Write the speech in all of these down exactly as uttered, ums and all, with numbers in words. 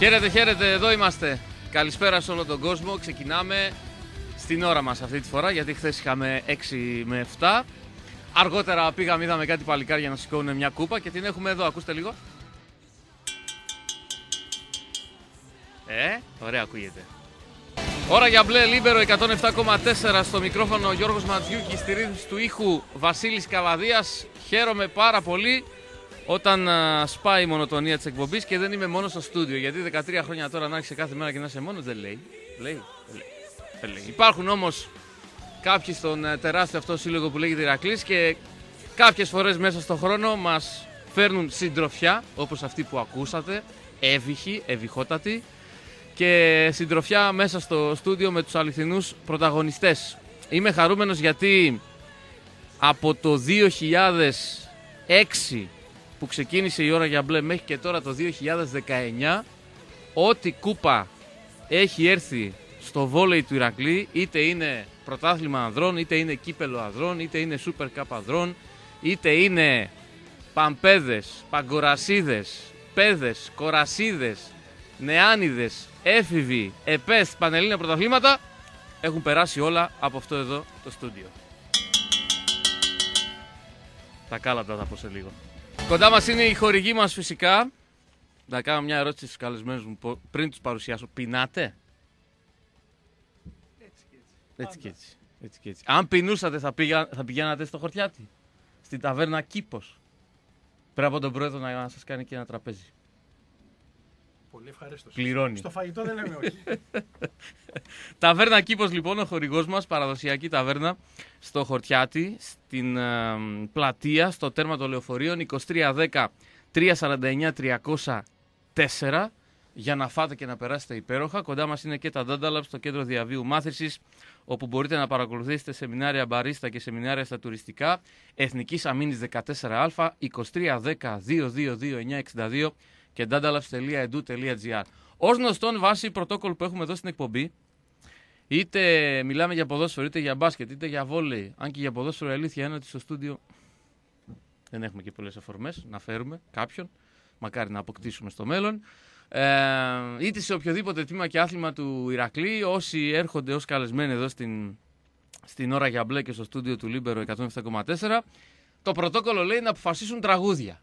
Χαίρετε, χαίρετε, εδώ είμαστε. Καλησπέρα σε όλο τον κόσμο. Ξεκινάμε στην ώρα μας αυτή τη φορά, γιατί χθες είχαμε έξι με επτά. Αργότερα πήγαμε, είδαμε κάτι παλικάρια να σηκώνουν μια κούπα και την έχουμε εδώ. Ακούστε λίγο. Ε, ωραία ακούγεται. Ώρα για μπλε Λίμπερο εκατόν επτά κόμμα τέσσερα, στο μικρόφωνο Γιώργος Ματζιούκης, στη ρύθμιση του ήχου Βασίλης Καβαδίας. Χαίρομαι πάρα πολύ όταν α, σπάει η μονοτονία της εκπομπής και δεν είμαι μόνο στο στούντιο. Γιατί δεκατρία χρόνια τώρα να άρχισε κάθε μέρα και να είσαι μόνος δεν λέει. Λέει, δεν λέει. Δεν λέει. Υπάρχουν όμως κάποιοι στον uh, τεράστιο αυτό σύλλογο που λέγεται Ηρακλής και κάποιες φορές μέσα στον χρόνο μας φέρνουν συντροφιά, όπως αυτή που ακούσατε, εύυχη, ευυχότατη, και συντροφιά μέσα στο στούντιο με τους αληθινούς πρωταγωνιστές. Είμαι χαρούμενος γιατί από το δύο χιλιάδες έξι που ξεκίνησε η ώρα για μπλε μέχρι και τώρα το δύο χιλιάδες δεκαεννιά, ό,τι κούπα έχει έρθει στο βόλεϊ του Ηρακλή, είτε είναι πρωτάθλημα ανδρών, είτε είναι κύπελο ανδρών, είτε είναι Super Cup ανδρών, είτε είναι παμπέδες, παγκορασίδες, πέδες, κορασίδες, νεάνιδες, έφηβοι, επές, πανελλήνια πρωταθλήματα, έχουν περάσει όλα από αυτό εδώ το στούντιο. Τα κάλατα θα πω σε λίγο. Κοντά μας είναι η χορηγή μας φυσικά. Να κάνω μια ερώτηση στους καλεσμένους μου πριν τους παρουσιάσω. Πεινάτε? Έτσι και έτσι. Έτσι και έτσι. έτσι, και έτσι. Αν πεινούσατε θα, πήγα, θα πηγαίνατε στο Χορτιάτι, στην ταβέρνα Κήπος. Πρέπει από τον πρόεδρο να σας κάνει και ένα τραπέζι. Πολύ ευχαρίστως. Πληρώνει. Στο φαγητό δεν λέμε όχι. Ταβέρνα Κήπος λοιπόν, ο χορηγός μας, παραδοσιακή ταβέρνα στο Χορτιάτι, στην ε, πλατεία, στο τέρμα των λεωφορείων, είκοσι τρία δέκα τριακόσια σαράντα εννιά τριακόσια τέσσερα, για να φάτε και να περάσετε υπέροχα. Κοντά μας είναι και τα Dada Labs, στο κέντρο διαβίου μάθησης, όπου μπορείτε να παρακολουθήσετε σεμινάρια μπαρίστα και σεμινάρια στα τουριστικά, Εθνικής Αμήνης δεκατέσσερα Α, είκοσι τρία δέκα δύο δύο δύο εννιά εξήντα δύο και dadalabs τελεία e d u τελεία g r. Ως γνωστόν, βάσει πρωτόκολλου που έχουμε εδώ στην εκπομπή, είτε μιλάμε για ποδόσφαιρο, είτε για μπάσκετ, είτε για βόλεϊ, αν και για ποδόσφαιρο η αλήθεια είναι ότι στο στούντιο δεν έχουμε και πολλές αφορμές να φέρουμε κάποιον, μακάρι να αποκτήσουμε στο μέλλον. Ε, είτε σε οποιοδήποτε τμήμα και άθλημα του Ηρακλή, όσοι έρχονται ως καλεσμένοι εδώ στην, στην ώρα για μπλε και στο στούντιο του Λίμπερο εκατόν επτά κόμμα τέσσερα, το πρωτόκολλο λέει να αποφασίσουν τραγούδια.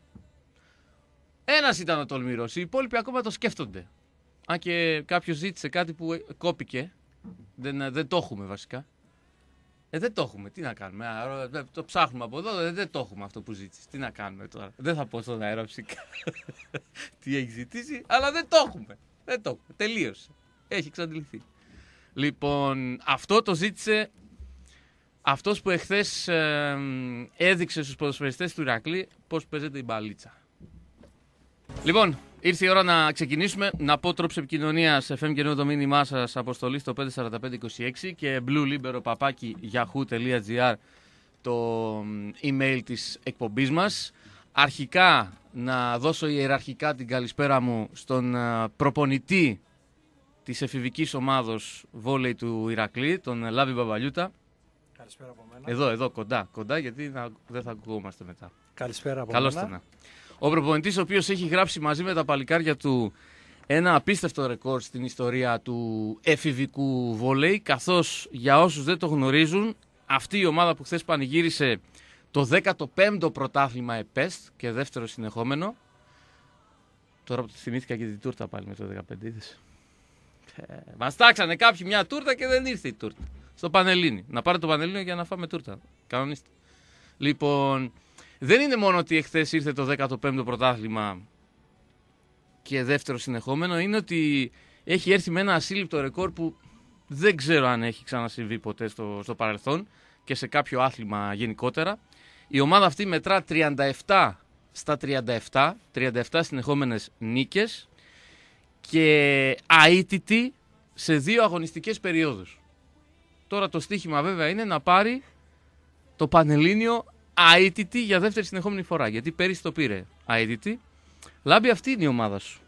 Ένας ήταν ο τολμηρός, οι υπόλοιποι ακόμα το σκέφτονται. Αν και κάποιος ζήτησε κάτι που κόπηκε, δεν, δεν το έχουμε βασικά. Ε, δεν το έχουμε, τι να κάνουμε, α, το ψάχνουμε από εδώ, δεν, δεν το έχουμε αυτό που ζήτησε. Τι να κάνουμε τώρα, δεν θα πω στον αέρα φυσικά τι έχει ζητήσει, αλλά δεν το έχουμε, δεν το έχουμε, τελείωσε, έχει εξαντληθεί. Λοιπόν, αυτό το ζήτησε αυτός που εχθές ε, έδειξε στους ποδοσφαιριστές του Ηρακλή πώς παίζεται η μπαλίτσα. Λοιπόν, ήρθε η ώρα να ξεκινήσουμε. Να πω τρόπους επικοινωνίας, εφ εμ και νέο το μήνυμά σας, αποστολή στο πέντε τέσσερα πέντε είκοσι έξι και bluelibero παπάκι yahoo τελεία gr το email της εκπομπής μας. Αρχικά να δώσω ιεραρχικά την καλησπέρα μου στον προπονητή της εφηβικής ομάδος βόλεϊ του Ηρακλή, τον Λάβη Μπαμπαλιούτα. Καλησπέρα από μένα. Εδώ, εδώ, κοντά, κοντά, γιατί να, δεν θα ακουγόμαστε μετά. Καλησπέρα από Καλώς μένα. το να. Ο προπονητής, ο οποίος έχει γράψει μαζί με τα παλικάρια του ένα απίστευτο ρεκόρ στην ιστορία του εφηβικού βόλεϊ, καθώς για όσους δεν το γνωρίζουν, αυτή η ομάδα που χθες πανηγύρισε το δέκατο πέμπτο πρωτάθλημα ΕΠΕΣΤ και δεύτερο συνεχόμενο. Τώρα που το θυμήθηκα και την τούρτα πάλι με το δεκαπέντε, είδες. Ε, μας τάξανε κάποιοι μια τούρτα και δεν ήρθε η τούρτα. Στο Πανελλήνι. Να πάρε το Πανελλήνιο για να φάμε τούρτα. Κανονίστε. Λοιπόν, δεν είναι μόνο ότι εχθές ήρθε το δέκατο πέμπτο πρωτάθλημα και δεύτερο συνεχόμενο, είναι ότι έχει έρθει με ένα ασύλληπτο ρεκόρ που δεν ξέρω αν έχει ξανασυμβεί ποτέ στο, στο παρελθόν και σε κάποιο άθλημα γενικότερα. Η ομάδα αυτή μετρά τριάντα επτά στα τριάντα επτά, τριάντα επτά συνεχόμενες νίκες και αίτητη σε δύο αγωνιστικές περιόδους. Τώρα το στοίχημα βέβαια είναι να πάρει το Πανελλήνιο αίτητη για δεύτερη συνεχόμενη φορά, γιατί πέρυσι το πήρε αίτητη. Λάμπη, αυτή είναι η ομάδα σου.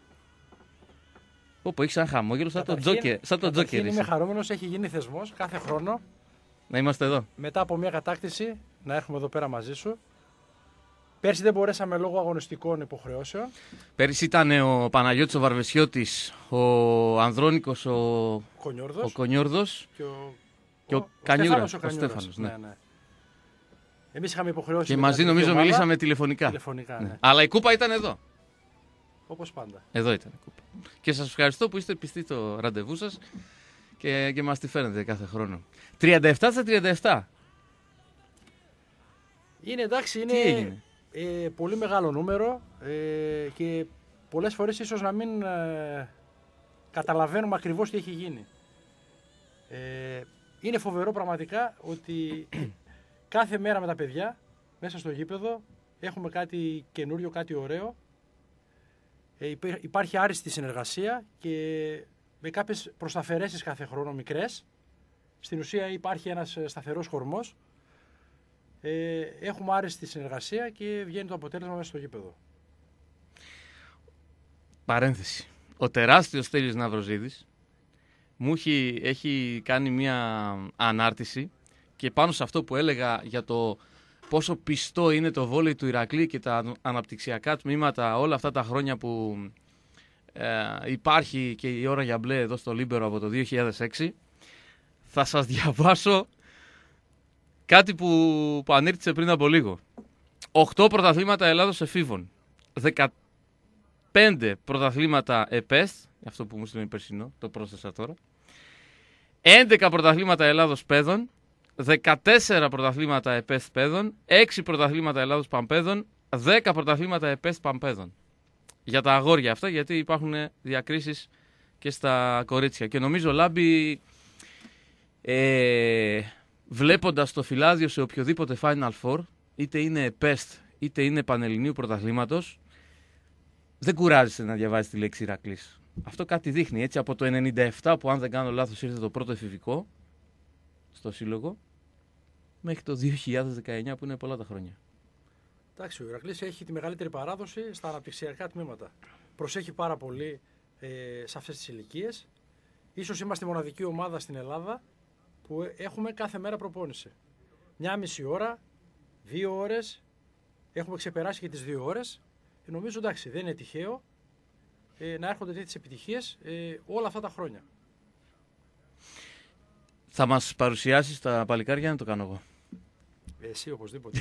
Όπου έχει ένα χαμόγελο σαν τον Τζόκερ. Σαν τον Τζόκερ. Είμαι χαρούμενος, έχει γίνει θεσμός κάθε χρόνο. Να είμαστε εδώ. Μετά από μια κατάκτηση, να έρχομαι εδώ πέρα μαζί σου. Πέρσι δεν μπορέσαμε λόγω αγωνιστικών υποχρεώσεων. Πέρυσι ήταν ο Παναγιώτης ο Βαρβεσιώτης, ο Ανδρώνικος ο Κονιόρδος, ο Κονιόρδος και ο, και ο, ο, Κανιούρας, ο ο Στέφανος. Στέφανος. Ναι. Ναι, ναι. Εμείς είχαμε υποχρεώσει. Και με μαζί την νομίζω ομάδα, μιλήσαμε τηλεφωνικά. τηλεφωνικά Ναι. ναι. Αλλά η κούπα ήταν εδώ. Όπως πάντα. Εδώ ήταν η κούπα. Και σας ευχαριστώ που είστε πιστοί στο ραντεβού σας και, και μας τη φέρνετε κάθε χρόνο. τριάντα επτά στα τριάντα επτά. Είναι εντάξει, είναι Τι έγινε? ε, πολύ μεγάλο νούμερο ε, και πολλές φορές ίσως να μην ε, καταλαβαίνουμε ακριβώς τι έχει γίνει. Ε, είναι φοβερό πραγματικά ότι κάθε μέρα με τα παιδιά μέσα στο γήπεδο έχουμε κάτι καινούριο, κάτι ωραίο. Ε, υπάρχει άριστη συνεργασία και με κάποιες προσταφαιρέσεις κάθε χρόνο μικρές. Στην ουσία υπάρχει ένας σταθερός χορμός. Ε, έχουμε άριστη συνεργασία και βγαίνει το αποτέλεσμα μέσα στο γήπεδο. Παρένθεση. Ο τεράστιος Στέλιος Ναυροζίδης μου έχει, έχει κάνει μια ανάρτηση και πάνω σε αυτό που έλεγα για το πόσο πιστό είναι το βόλεϊ του Ηρακλή και τα αναπτυξιακά τμήματα όλα αυτά τα χρόνια που ε, υπάρχει και η ώρα για μπλε εδώ στο Λίμπερο από το δύο χιλιάδες έξι. Θα σας διαβάσω κάτι που, που ανήρτησε πριν από λίγο. οκτώ πρωταθλήματα Ελλάδος εφήβων. δεκαπέντε πρωταθλήματα ΕΠΕΣ, αυτό που μου στείλει περσινό, το πρόσθεσα τώρα. έντεκα πρωταθλήματα Ελλάδος παιδών. δεκατέσσερα πρωταθλήματα ΕΠΕΣ παιδών. έξι πρωταθλήματα Ελλάδος παμπέδων. δέκα πρωταθλήματα ΕΠΕΣ παμπέδων. Για τα αγόρια αυτά, γιατί υπάρχουν διακρίσεις και στα κορίτσια. Και νομίζω, Λάμπη, ε, βλέποντας το φυλάδιο σε οποιοδήποτε Final Four, είτε είναι ΕΠΕΣ είτε είναι Πανελληνίου πρωταθλήματος, δεν κουράζεσαι να διαβάζεις τη λέξη Ηρακλής. Αυτό κάτι δείχνει. Έτσι, από το ενενήντα επτά που, αν δεν κάνω λάθος, ήρθε το πρώτο εφηβικό στο σύλλογο, μέχρι το δύο χιλιάδες δεκαεννιά που είναι πολλά τα χρόνια. Εντάξει, ο Ηρακλής έχει τη μεγαλύτερη παράδοση στα αναπτυξιακά τμήματα. Προσέχει πάρα πολύ ε, σε αυτές τις ηλικίες. Ίσως είμαστε η μοναδική ομάδα στην Ελλάδα που έχουμε κάθε μέρα προπόνηση. Μια μισή ώρα, δύο ώρες, έχουμε ξεπεράσει και τις δύο ώρες. Και νομίζω, εντάξει, δεν είναι τυχαίο ε, να έρχονται τέτοιες επιτυχίες ε, όλα αυτά τα χρόνια. Θα μας παρουσιάσεις τα παλικάρια να το κάνω εγώ. Εσύ οπωσδήποτε.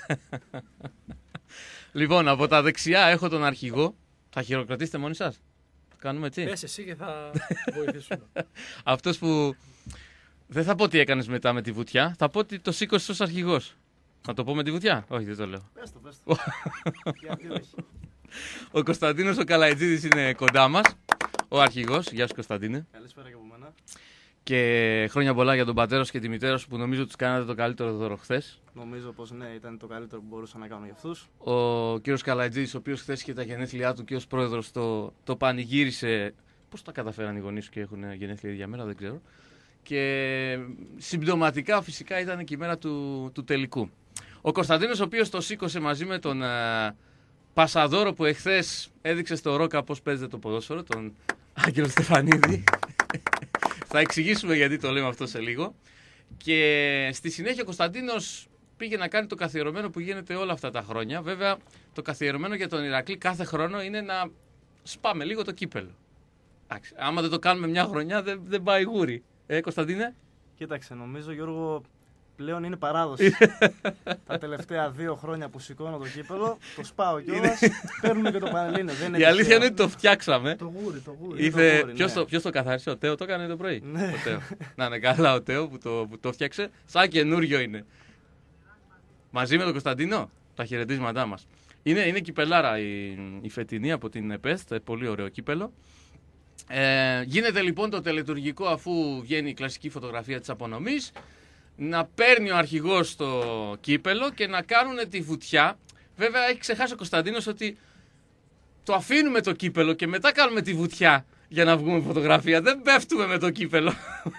Λοιπόν, από τα δεξιά έχω τον αρχηγό. Θα χειροκροτήσετε μόνοι σας. Το κάνουμε έτσι. Πες εσύ και θα βοηθήσουμε. Αυτός που δεν θα πω τι έκανες μετά με τη βουτιά. Θα πω ότι το σήκωσες ως αρχηγός. Να το πω με τη βουτιά. Όχι, δεν το λέω. Πες το, πες το. Γιατί όχι. Ο Κωνσταντίνος ο Καλαϊτζίδης είναι κοντά μας. Ο αρχηγός. Γεια σου, Κωνσταντίνε. Καλησπέρα και από μένα. Και χρόνια πολλά για τον πατέρα σου και τη μητέρα σου που νομίζω τους κάνατε το καλύτερο δώρο χθες. Νομίζω πως ναι, ήταν το καλύτερο που μπορούσα να κάνω για αυτούς. Ο κύριος Καλαϊτζίδης, ο οποίος χθες είχε τα γενέθλιά του και ως πρόεδρος το, το πανηγύρισε. Πώς τα καταφέραν οι γονείς σου και έχουν γενέθλια ίδια μέρα, δεν ξέρω. Και συμπτωματικά φυσικά ήταν και η μέρα του, του τελικού. Ο Κωνσταντίνος, ο οποίος το σήκωσε μαζί με τον α, Πασαδόρο που εχθές έδειξε στο Ρόκα πώς παίζεται το ποδόσφαιρο, τον Άγγελο Στεφανίδη. Θα εξηγήσουμε γιατί το λέμε αυτό σε λίγο. Και στη συνέχεια ο Κωνσταντίνος πήγε να κάνει το καθιερωμένο που γίνεται όλα αυτά τα χρόνια. Βέβαια, το καθιερωμένο για τον Ηρακλή κάθε χρόνο είναι να σπάμε λίγο το κύπελο. Άξι, άμα δεν το κάνουμε μια χρονιά, δεν, δεν πάει γούρι. Ε, Κωνσταντίνε. Κοίταξε, νομίζω Γιώργο πλέον είναι παράδοση. Τα τελευταία δύο χρόνια που σηκώνω το κύπελο, το σπάω κιόλας, παίρνουμε και το Πανελλήνιο. Δεν είναι Η αλήθεια τυχαίο. είναι ότι το φτιάξαμε. Το γούρι, το γούρι. Ήρθε... το γούρι, Ποιος, ναι. το, ποιος το καθάρισε, ο Τέο το έκανε το πρωί. Ναι. Ο Τέο. Να είναι καλά ο Τέο που το, που το φτιάξε. Σαν καινούριο είναι. Μαζί με τον Κωνσταντίνο, τα χαιρετίσματά μας. Είναι, είναι κυπελάρα η, η φετινή από την ΕΠΕΣ, πολύ ωραίο κύπελο. Ε, γίνεται λοιπόν το τελετουργικό αφού βγαίνει η κλασική φωτογραφία της απονομής. Να παίρνει ο αρχηγός το κύπελο και να κάνουν τη βουτιά. Βέβαια έχει ξεχάσει ο Κωνσταντίνος ότι το αφήνουμε το κύπελο και μετά κάνουμε τη βουτιά για να βγούμε φωτογραφία. Δεν πέφτουμε με το κύπελο.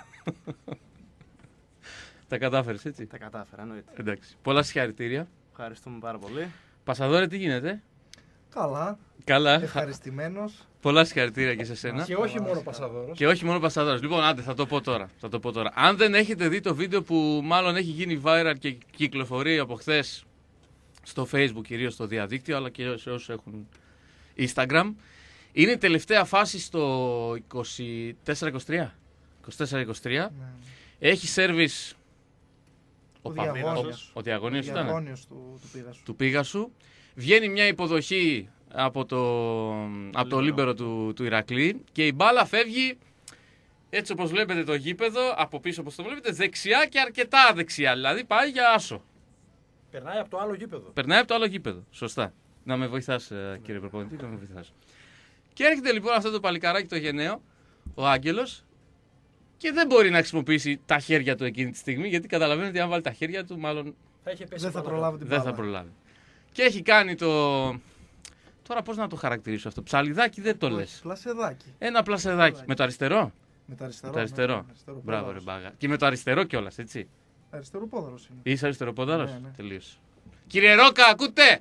Τα κατάφερες έτσι. Τα κατάφερα, εννοείται. Εντάξει. Πολλά συγχαρητήρια. Ευχαριστούμε πάρα πολύ. Πασαδόρε, τι γίνεται. Καλά, Καλά. ευχαριστημένος. Πολλά συγχαρητήρια και σε σένα. Και όχι μόνο Πασαδόρος. Και όχι μόνο Πασαδόρος. Λοιπόν, άντε, θα το πω τώρα. Θα το πω τώρα. Αν δεν έχετε δει το βίντεο που μάλλον έχει γίνει viral και κυκλοφορεί από χθες στο Facebook, κυρίως στο διαδίκτυο, αλλά και σε όσους έχουν Instagram. Είναι η τελευταία φάση στο είκοσι τέσσερα είκοσι τρία. είκοσι τέσσερα είκοσι τρία. Ναι. Έχει σέρβις Ο Πα- Διαγώνιος. ο Διαγώνιος Ο ήταν. Διαγώνιος του, του Πίγασου. Του Πίγασου. Βγαίνει μια υποδοχή από το, από το λίμπερο του, του Ηρακλή και η μπάλα φεύγει έτσι όπως βλέπετε το γήπεδο, από πίσω όπως το βλέπετε, δεξιά και αρκετά δεξιά. Δηλαδή πάει για άσο. Περνάει από το άλλο γήπεδο. Περνάει από το άλλο γήπεδο. Σωστά. Να με βοηθάς, ε, κύριε προπονητή, να με βοηθάς. Και έρχεται λοιπόν αυτό το παλικαράκι το γενναίο, ο Άγγελος, και δεν μπορεί να χρησιμοποιήσει τα χέρια του εκείνη τη στιγμή, γιατί καταλαβαίνει ότι αν βάλει τα χέρια του, μάλλον Θα είχε πέσει Δεν θα μπάλα. προλάβει την δεν μπάλα. θα προλάβει. Και έχει κάνει το. Τώρα πώς να το χαρακτηρίσω αυτό. Ψαλιδάκι δεν το Όχι, λες. Πλασεδάκι. Ένα πλασεδάκι. Με το αριστερό. Με το αριστερό. Με το αριστερό. ναι, αριστερό Μπράβο, ρε πόδαρος. μπάγα. Και με το αριστερό κιόλας, έτσι. Αριστερό πόδαρος είναι. Είσαι αριστεροπόδαρος. Ναι, ναι. Τελείωσε. Κύριε Ρόκα, ακούτε!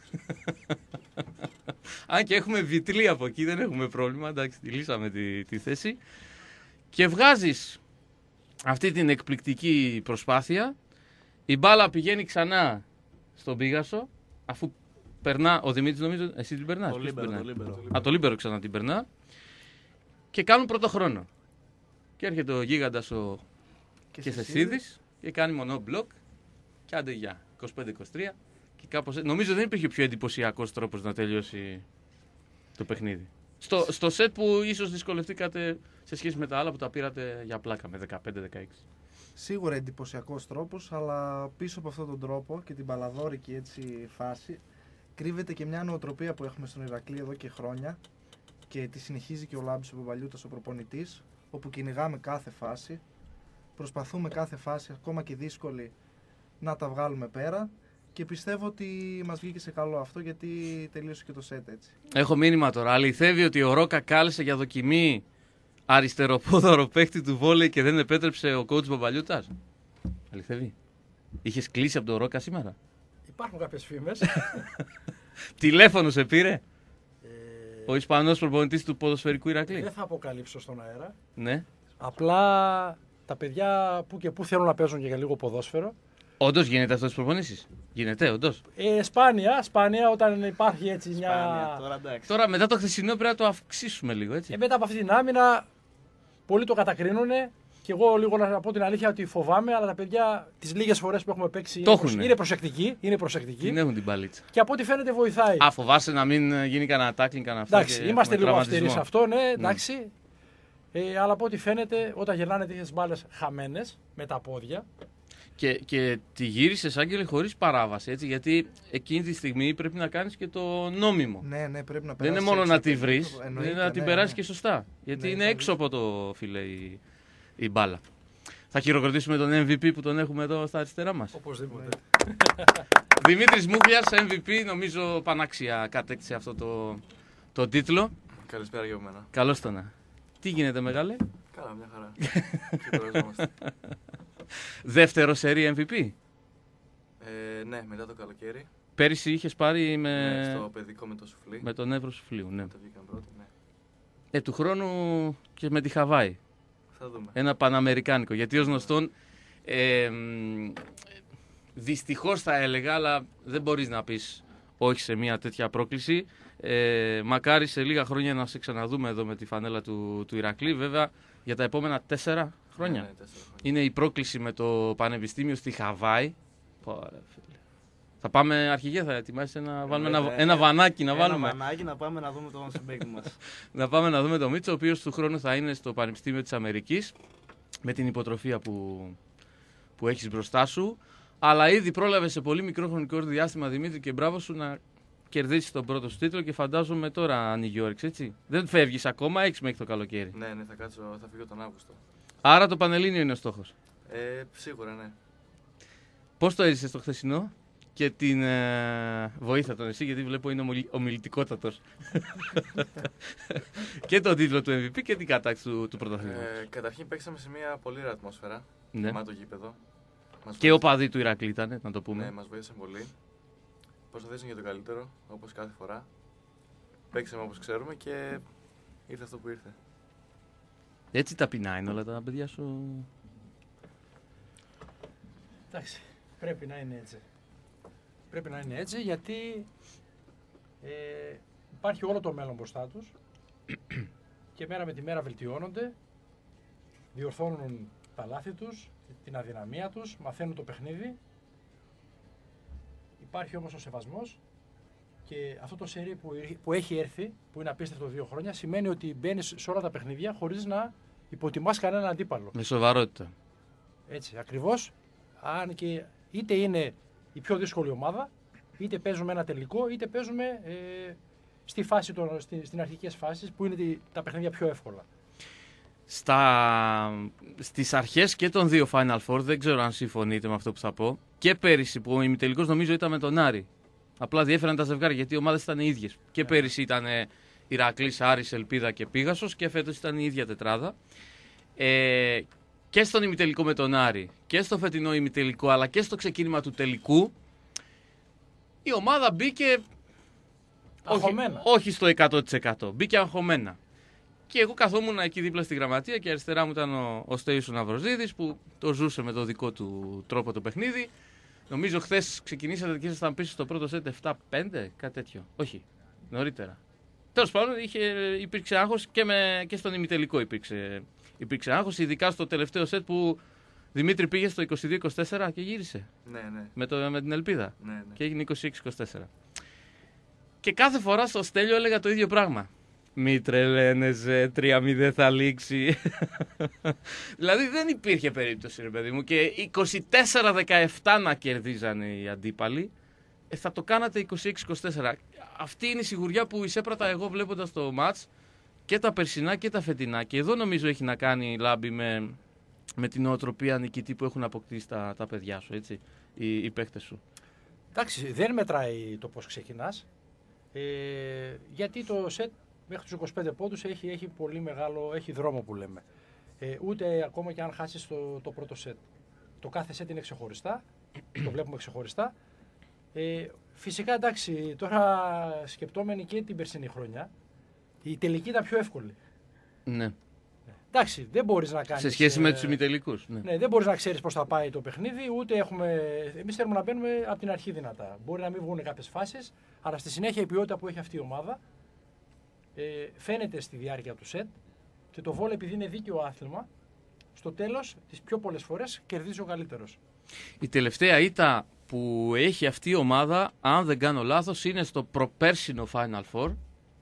Αν και έχουμε βιτλή από εκεί, δεν έχουμε πρόβλημα. Εντάξει, τη λύσαμε τη, τη θέση. Και βγάζεις αυτή την εκπληκτική προσπάθεια. Η μπάλα πηγαίνει ξανά στον Πίγασο, αφού περνά ο Δημήτρης, νομίζω, εσύ την περνάς. Το ποιος την λίμπερο, περνάει? το λίμπερο. Α, το Λίμπερο ξανά την περνά. Και κάνουν πρώτο χρόνο. Και έρχεται ο γίγαντας ο και Θεσίδης και κάνει μονό μπλοκ. Και άντε γεια. είκοσι πέντε είκοσι τρία. Και κάπως, νομίζω δεν υπήρχε πιο εντυπωσιακός τρόπος να τελειώσει το παιχνίδι. Στο, στο σετ που ίσως δυσκολευτήκατε σε σχέση με τα άλλα που τα πήρατε για πλάκα με δεκαπέντε δεκαέξι. Σίγουρα εντυπωσιακό τρόπο, αλλά πίσω από αυτόν τον τρόπο και την παλαδόρικη έτσι φάση κρύβεται και μια νοοτροπία που έχουμε στον Ηρακλή εδώ και χρόνια και τη συνεχίζει και ο Λάμπης ο Παπαλιούτας ο προπονητής, όπου κυνηγάμε κάθε φάση, προσπαθούμε κάθε φάση, ακόμα και δύσκολη, να τα βγάλουμε πέρα και πιστεύω ότι μας βγήκε σε καλό αυτό γιατί τελείωσε και το σετ έτσι. Έχω μήνυμα τώρα. Αληθεύει ότι ο Ρόκα κάλεσε για δοκιμή αριστεροπόδαρο παίκτη του βόλεϊ και δεν επέτρεψε ο coach Παπαλιούτας. Αληθεύει. Είχες κλείσει από τον Ρόκα σήμερα. Υπάρχουν κάποιες φήμες. Τηλέφωνο σε πήρε ε, ο Ισπανός προπονητής του ποδοσφαιρικού Ηρακλή. δεν θα αποκαλύψω στον αέρα. Ναι. Απλά τα παιδιά που και που θέλουν να παίζουν και για λίγο ποδόσφαιρο. Όντως γίνεται αυτό στις προπονήσεις. Γίνεται, όντως. Ε, σπάνια, σπάνια όταν υπάρχει έτσι μια. Σπάνια, τώρα εντάξει. Τώρα μετά το χθεσινό πρέπει να το αυξήσουμε λίγο, έτσι. Ε, μετά από αυτή την άμυνα, πολλοί το κατακρίνουν. Και εγώ λίγο να πω την αλήθεια ότι φοβάμαι, αλλά τα παιδιά τις λίγες φορές που έχουμε παίξει Το είναι, προσ... έχουνε. είναι προσεκτικοί. Είναι προσεκτικοί. Την έχουν την παλίτσα. Και από ό,τι φαίνεται βοηθάει. Α, φοβάσαι να μην γίνει κανένα τάκλινγκ, κανένα αυτό. Εντάξει, και είμαστε έχουμε λίγο αυστηροί τραυματισμό. σε αυτό, ναι, εντάξει. Ε, αλλά από ό,τι φαίνεται, όταν γυρνάνε τέτοιες μπάλες χαμένες με τα πόδια. Και, και τη γύρισες, Άγγελε, χωρίς παράβαση, έτσι, γιατί εκείνη τη στιγμή πρέπει να κάνεις και το νόμιμο. Ναι, ναι, πρέπει να Δεν περάσει είναι μόνο έξω να από τη το βρεις, επίπεδο. είναι Εννοείται, να την ναι, περάσεις ναι. και σωστά. Γιατί Ναι, είναι θα έξω από το φίλε η, η μπάλα. Θα χειροκροτήσουμε τον εμ βι πι που τον έχουμε εδώ στα αριστερά μας. Οπωσδήποτε. Δημήτρης Μούχλιας, εμ βι πι, νομίζω πανάξια κατέκτησε αυτό το, το τίτλο. Καλησπέρα για μένα. Καλώς το να. Τι γίνεται, μεγάλε? Καλά, μια χαρά. Και κουραζόμαστε. Δεύτερο σερί εμ βι πι. Ε, ναι, μετά το καλοκαίρι. Πέρυσι είχες πάρει με, Ναι, στο παιδικό με το σουφλί. με τον Εύρο Σουφλίου, ναι. Το βγήκαν πρώτοι, ναι. Ε, του χρόνου και με τη Χαβάη. Θα δούμε. Ένα παναμερικάνικο. Γιατί ως γνωστόν, ε, μ, δυστυχώς θα έλεγα, αλλά δεν μπορείς να πεις όχι σε μια τέτοια πρόκληση. Ε, μακάρι σε λίγα χρόνια να σε ξαναδούμε εδώ με τη φανέλα του, του Ηρακλή. Βέβαια, για τα επόμενα τέσσερα χρόνια. Ναι, ναι, τέσσερα χρόνια. Είναι η πρόκληση με το Πανεπιστήμιο στη Χαβάη. Πω, ρε, φίλε. Θα πάμε αρχηγέ, θα ετοιμάσεις να βάλουμε ένα, Βέβαια, ένα βανάκι να Ένα βάλουμε. μανάκι να πάμε να δούμε τον συμπαίκτη μας. Να πάμε να δούμε τον Μίτσο, ο οποίος του χρόνου θα είναι στο Πανεπιστήμιο της Αμερικής με την υποτροφία που, που έχεις μπροστά σου. Αλλά ήδη πρόλαβε σε πολύ μικρό χρονικό διάστημα, Δημήτρη, και μπράβο σου να κερδίσεις τον πρώτο σου τίτλο και φαντάζομαι τώρα ανοίγει η όρεξη, έτσι. Δεν φεύγεις ακόμα, έχεις μέχρι το καλοκαίρι. Ναι, ναι, θα κάτσω, θα φύγω τον Αύγουστο. Άρα το Πανελλήνιο είναι ο στόχος. Ε, σίγουρα, ναι. Πώς το έζησες το χθεσινό και την ε, βοήθεια τον εσύ, γιατί βλέπω είναι ομιλ- ομιλητικότατος. Και τον τίτλο του εμ βι πι και την κατάκτηση του, του πρωταθλήματος. Ε, καταρχήν παίξαμε σε μια πολύ ωραία ατμόσφαιρα. Ναι. Γεμάτο γήπεδο. Μας Και ο βοήθησε- παδί του Ηρακλή ήταν, να το πούμε. Ναι, μας βοήθησαν πολύ. Προσπαθήσαν για το καλύτερο, όπως κάθε φορά. Παίξαμε όπως ξέρουμε και ήρθε αυτό που ήρθε. Έτσι ταπεινά είναι όλα τα παιδιά σου. Εντάξει, πρέπει να είναι έτσι. Πρέπει να είναι έτσι γιατί ε, υπάρχει όλο το μέλλον μπροστά τους και μέρα με τη μέρα βελτιώνονται, διορθώνουν τα λάθη τους, την αδυναμία τους, μαθαίνουν το παιχνίδι. Υπάρχει όμως ο σεβασμός και αυτό το σερί που, που έχει έρθει, που είναι απίστευτο δύο χρόνια, σημαίνει ότι μπαίνεις σε όλα τα παιχνίδια χωρίς να υποτιμάς κανέναν αντίπαλο. Με σοβαρότητα. Έτσι, ακριβώς. Αν και είτε είναι η πιο δύσκολη ομάδα, είτε παίζουμε ένα τελικό, είτε παίζουμε ε, στη φάση των, στη, στην αρχικές φάσεις που είναι τη, τα παιχνίδια πιο εύκολα. Στα, στις αρχές και των δύο Final Four, δεν ξέρω αν συμφωνείτε με αυτό που θα πω, και πέρυσι που ο ημιτελικός νομίζω ήταν με τον Άρη. Απλά διέφεραν τα ζευγάρια γιατί οι ομάδες ήταν οι ίδιες. Και yeah. πέρυσι ήταν Ηρακλής, Άρης, Ελπίδα και Πίγασος και φέτος ήταν η ίδια τετράδα. Ε, και στον ημιτελικό με τον Άρη και στο φετινό ημιτελικό αλλά και στο ξεκίνημα του τελικού η ομάδα μπήκε αγχωμένα. Όχι, όχι στο εκατό τοις εκατό, μπήκε αγχωμένα. Και εγώ καθόμουν εκεί δίπλα στη γραμματεία και αριστερά μου ήταν ο, ο Στέιος ο Ναυροζίδης που το ζούσε με το δικό του τρόπο το παιχνίδι. Νομίζω χθες ξεκινήσατε και ήσασταν πίσω στο πρώτο σετ επτά πέντε, κάτι τέτοιο. Όχι, νωρίτερα. Τέλος πάντων είχε, υπήρξε άγχος και, με, και στον ημιτελικό υπήρξε, υπήρξε άγχος, ειδικά στο τελευταίο σετ που Δημήτρη πήγε στο είκοσι δύο είκοσι τέσσερα και γύρισε. Ναι, ναι. Με, το, με την Ελπίδα. Ναι, ναι. Και έγινε είκοσι έξι είκοσι τέσσερα. Και κάθε φορά στο Στέλιο έλεγα το ίδιο πράγμα. Μη τρελαίνεσαι, τρία μηδέν θα λήξει. Δηλαδή δεν υπήρχε περίπτωση, ρε παιδί μου. Και είκοσι τέσσερα δεκαεπτά να κερδίζανε οι αντίπαλοι. Ε, θα το κάνατε είκοσι έξι είκοσι τέσσερα. Αυτή είναι η σιγουριά που εισέπρατα εγώ βλέποντας το μάτς και τα περσινά και τα φετινά. Και εδώ νομίζω έχει να κάνει η Λάμπη με, με την νοοτροπία νικητή που έχουν αποκτήσει τα, τα παιδιά σου, έτσι, οι, οι παίκτες σου. Εντάξει, δεν μετράει το πώς ξεκινάς. Ε, γιατί το σετ μέχρι τους είκοσι πέντε πόντους έχει, έχει πολύ μεγάλο, έχει δρόμο που λέμε. Ε, ούτε ακόμα και αν χάσεις το, το πρώτο σετ. Το κάθε σετ είναι ξεχωριστά, το βλέπουμε ξεχωριστά. Ε, φυσικά εντάξει, τώρα σκεπτόμενοι και την περσινή χρονιά, η τελική ήταν πιο εύκολη. Ναι. Εντάξει, δεν μπορείς να κάνεις... Σε σχέση ε, με τους ημιτελικούς. Ναι. Ναι, δεν μπορείς να ξέρεις πώς θα πάει το παιχνίδι, ούτε έχουμε... Εμείς θέλουμε να μπαίνουμε από την αρχή δυνατά. Μπορεί να μην βγουν κάποιες φάσεις, αλλά στη συνέχεια η ποιότητα που έχει αυτή η ομάδα ε, φαίνεται στη διάρκεια του σετ και το βόλεϊ, επειδή είναι δίκαιο άθλημα, στο τέλος τις πιο πολλές φορές κερδίζει ο καλύτερος. Η τελευταία ήττα που έχει αυτή η ομάδα, αν δεν κάνω λάθος, είναι στο προπέρσινο Final Four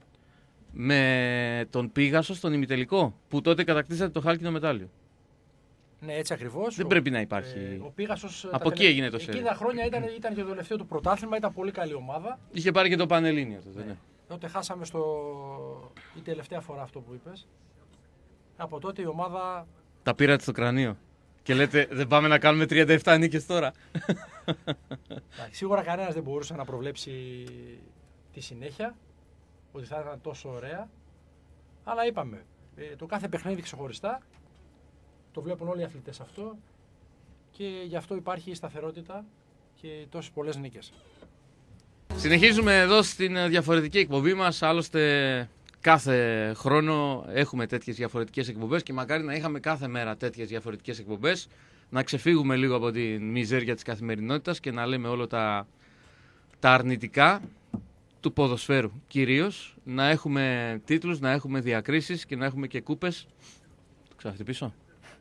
με τον Πίγασο στον ημιτελικό, που τότε κατακτήσατε το χάλκινο μετάλλιο. Ναι, έτσι ακριβώς. Δεν ο, πρέπει να υπάρχει. Ε, ο Πίγασος, από εκεί έγινε το σερί. Εκείνα τα χρόνια ήταν, ήταν και το τελευταίο του πρωτάθλημα, ήταν πολύ καλή ομάδα. Είχε πάρει και το Πανελλήνιο τότε. Ναι. Ναι. Τότε χάσαμε στο... η τελευταία φορά αυτό που είπες. Από τότε η ομάδα... Τα πήρατε στο κρανίο. Και λέτε, δεν πάμε να κάνουμε τριάντα επτά νίκες τώρα. Σίγουρα κανένας δεν μπορούσε να προβλέψει τη συνέχεια, ότι θα ήταν τόσο ωραία. Αλλά είπαμε, ε, το κάθε παιχνίδι ξεχωριστά, το βλέπουν όλοι οι αθλητές αυτό και γι' αυτό υπάρχει η σταθερότητα και τόσες πολλές νίκες. Συνεχίζουμε εδώ στην διαφορετική εκπομπή μας, άλλωστε κάθε χρόνο έχουμε τέτοιες διαφορετικές εκπομπές και μακάρι να είχαμε κάθε μέρα τέτοιες διαφορετικές εκπομπές, να ξεφύγουμε λίγο από τη μιζέρια της καθημερινότητας και να λέμε όλα τα, τα αρνητικά του ποδοσφαίρου κυρίως, να έχουμε τίτλους, να έχουμε διακρίσεις και να έχουμε και κούπες. Το ξαναχτυπήσω.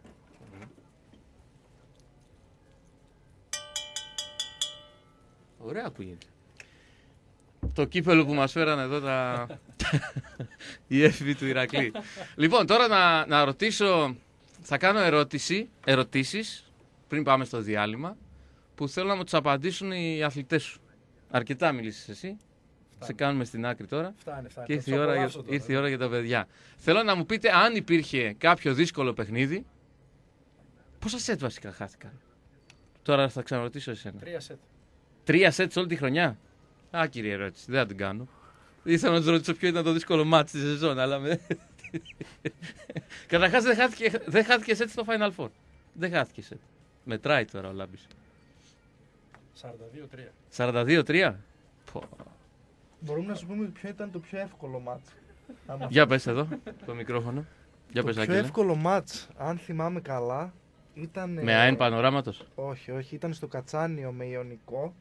Ωραία ακούγεται. Το κύπελο που μας φέρανε εδώ τα... οι έφηβοι του Ηρακλή. Λοιπόν, τώρα να, να ρωτήσω, θα κάνω ερώτηση, ερωτήσεις πριν πάμε στο διάλειμμα που θέλω να μου τις απαντήσουν οι αθλητές σου. Αρκετά μιλήσεις εσύ. Φτάνε. Σε κάνουμε στην άκρη τώρα. Φτάνε, φτάνε. Και ήρθε η ώρα, για, ήρθε η ώρα για τα παιδιά. Θέλω να μου πείτε αν υπήρχε κάποιο δύσκολο παιχνίδι. Πόσα σετ βασικά χάθηκαν? Τώρα θα ξαναρωτήσω εσένα. Τρία σετ. Τρία σετ όλη τη χρονιά. Άκυρη ερώτηση, δεν θα την κάνω. Ήθελα να του ρωτήσω ποιο ήταν το δύσκολο μάτι τη σεζόν, αλλά με... Καταρχάς δεν χάθηκε, δεν χάθηκε σετ στο Final Four. Δεν χάθηκε σετ. Μετράει τώρα ο Λάμπης. σαράντα δύο τρία. σαράντα δύο τρία. Μπορούμε να σου πούμε ποιο ήταν το πιο εύκολο μάτς. Για πες εδώ, το μικρόφωνο. Για το πες, πιο Άγγελε. εύκολο μάτς, αν θυμάμαι καλά, ήταν... Με ΑΕΝ Πανοράματος. Όχι, όχι, ήταν στο Κατσάνιο με Ιωνικό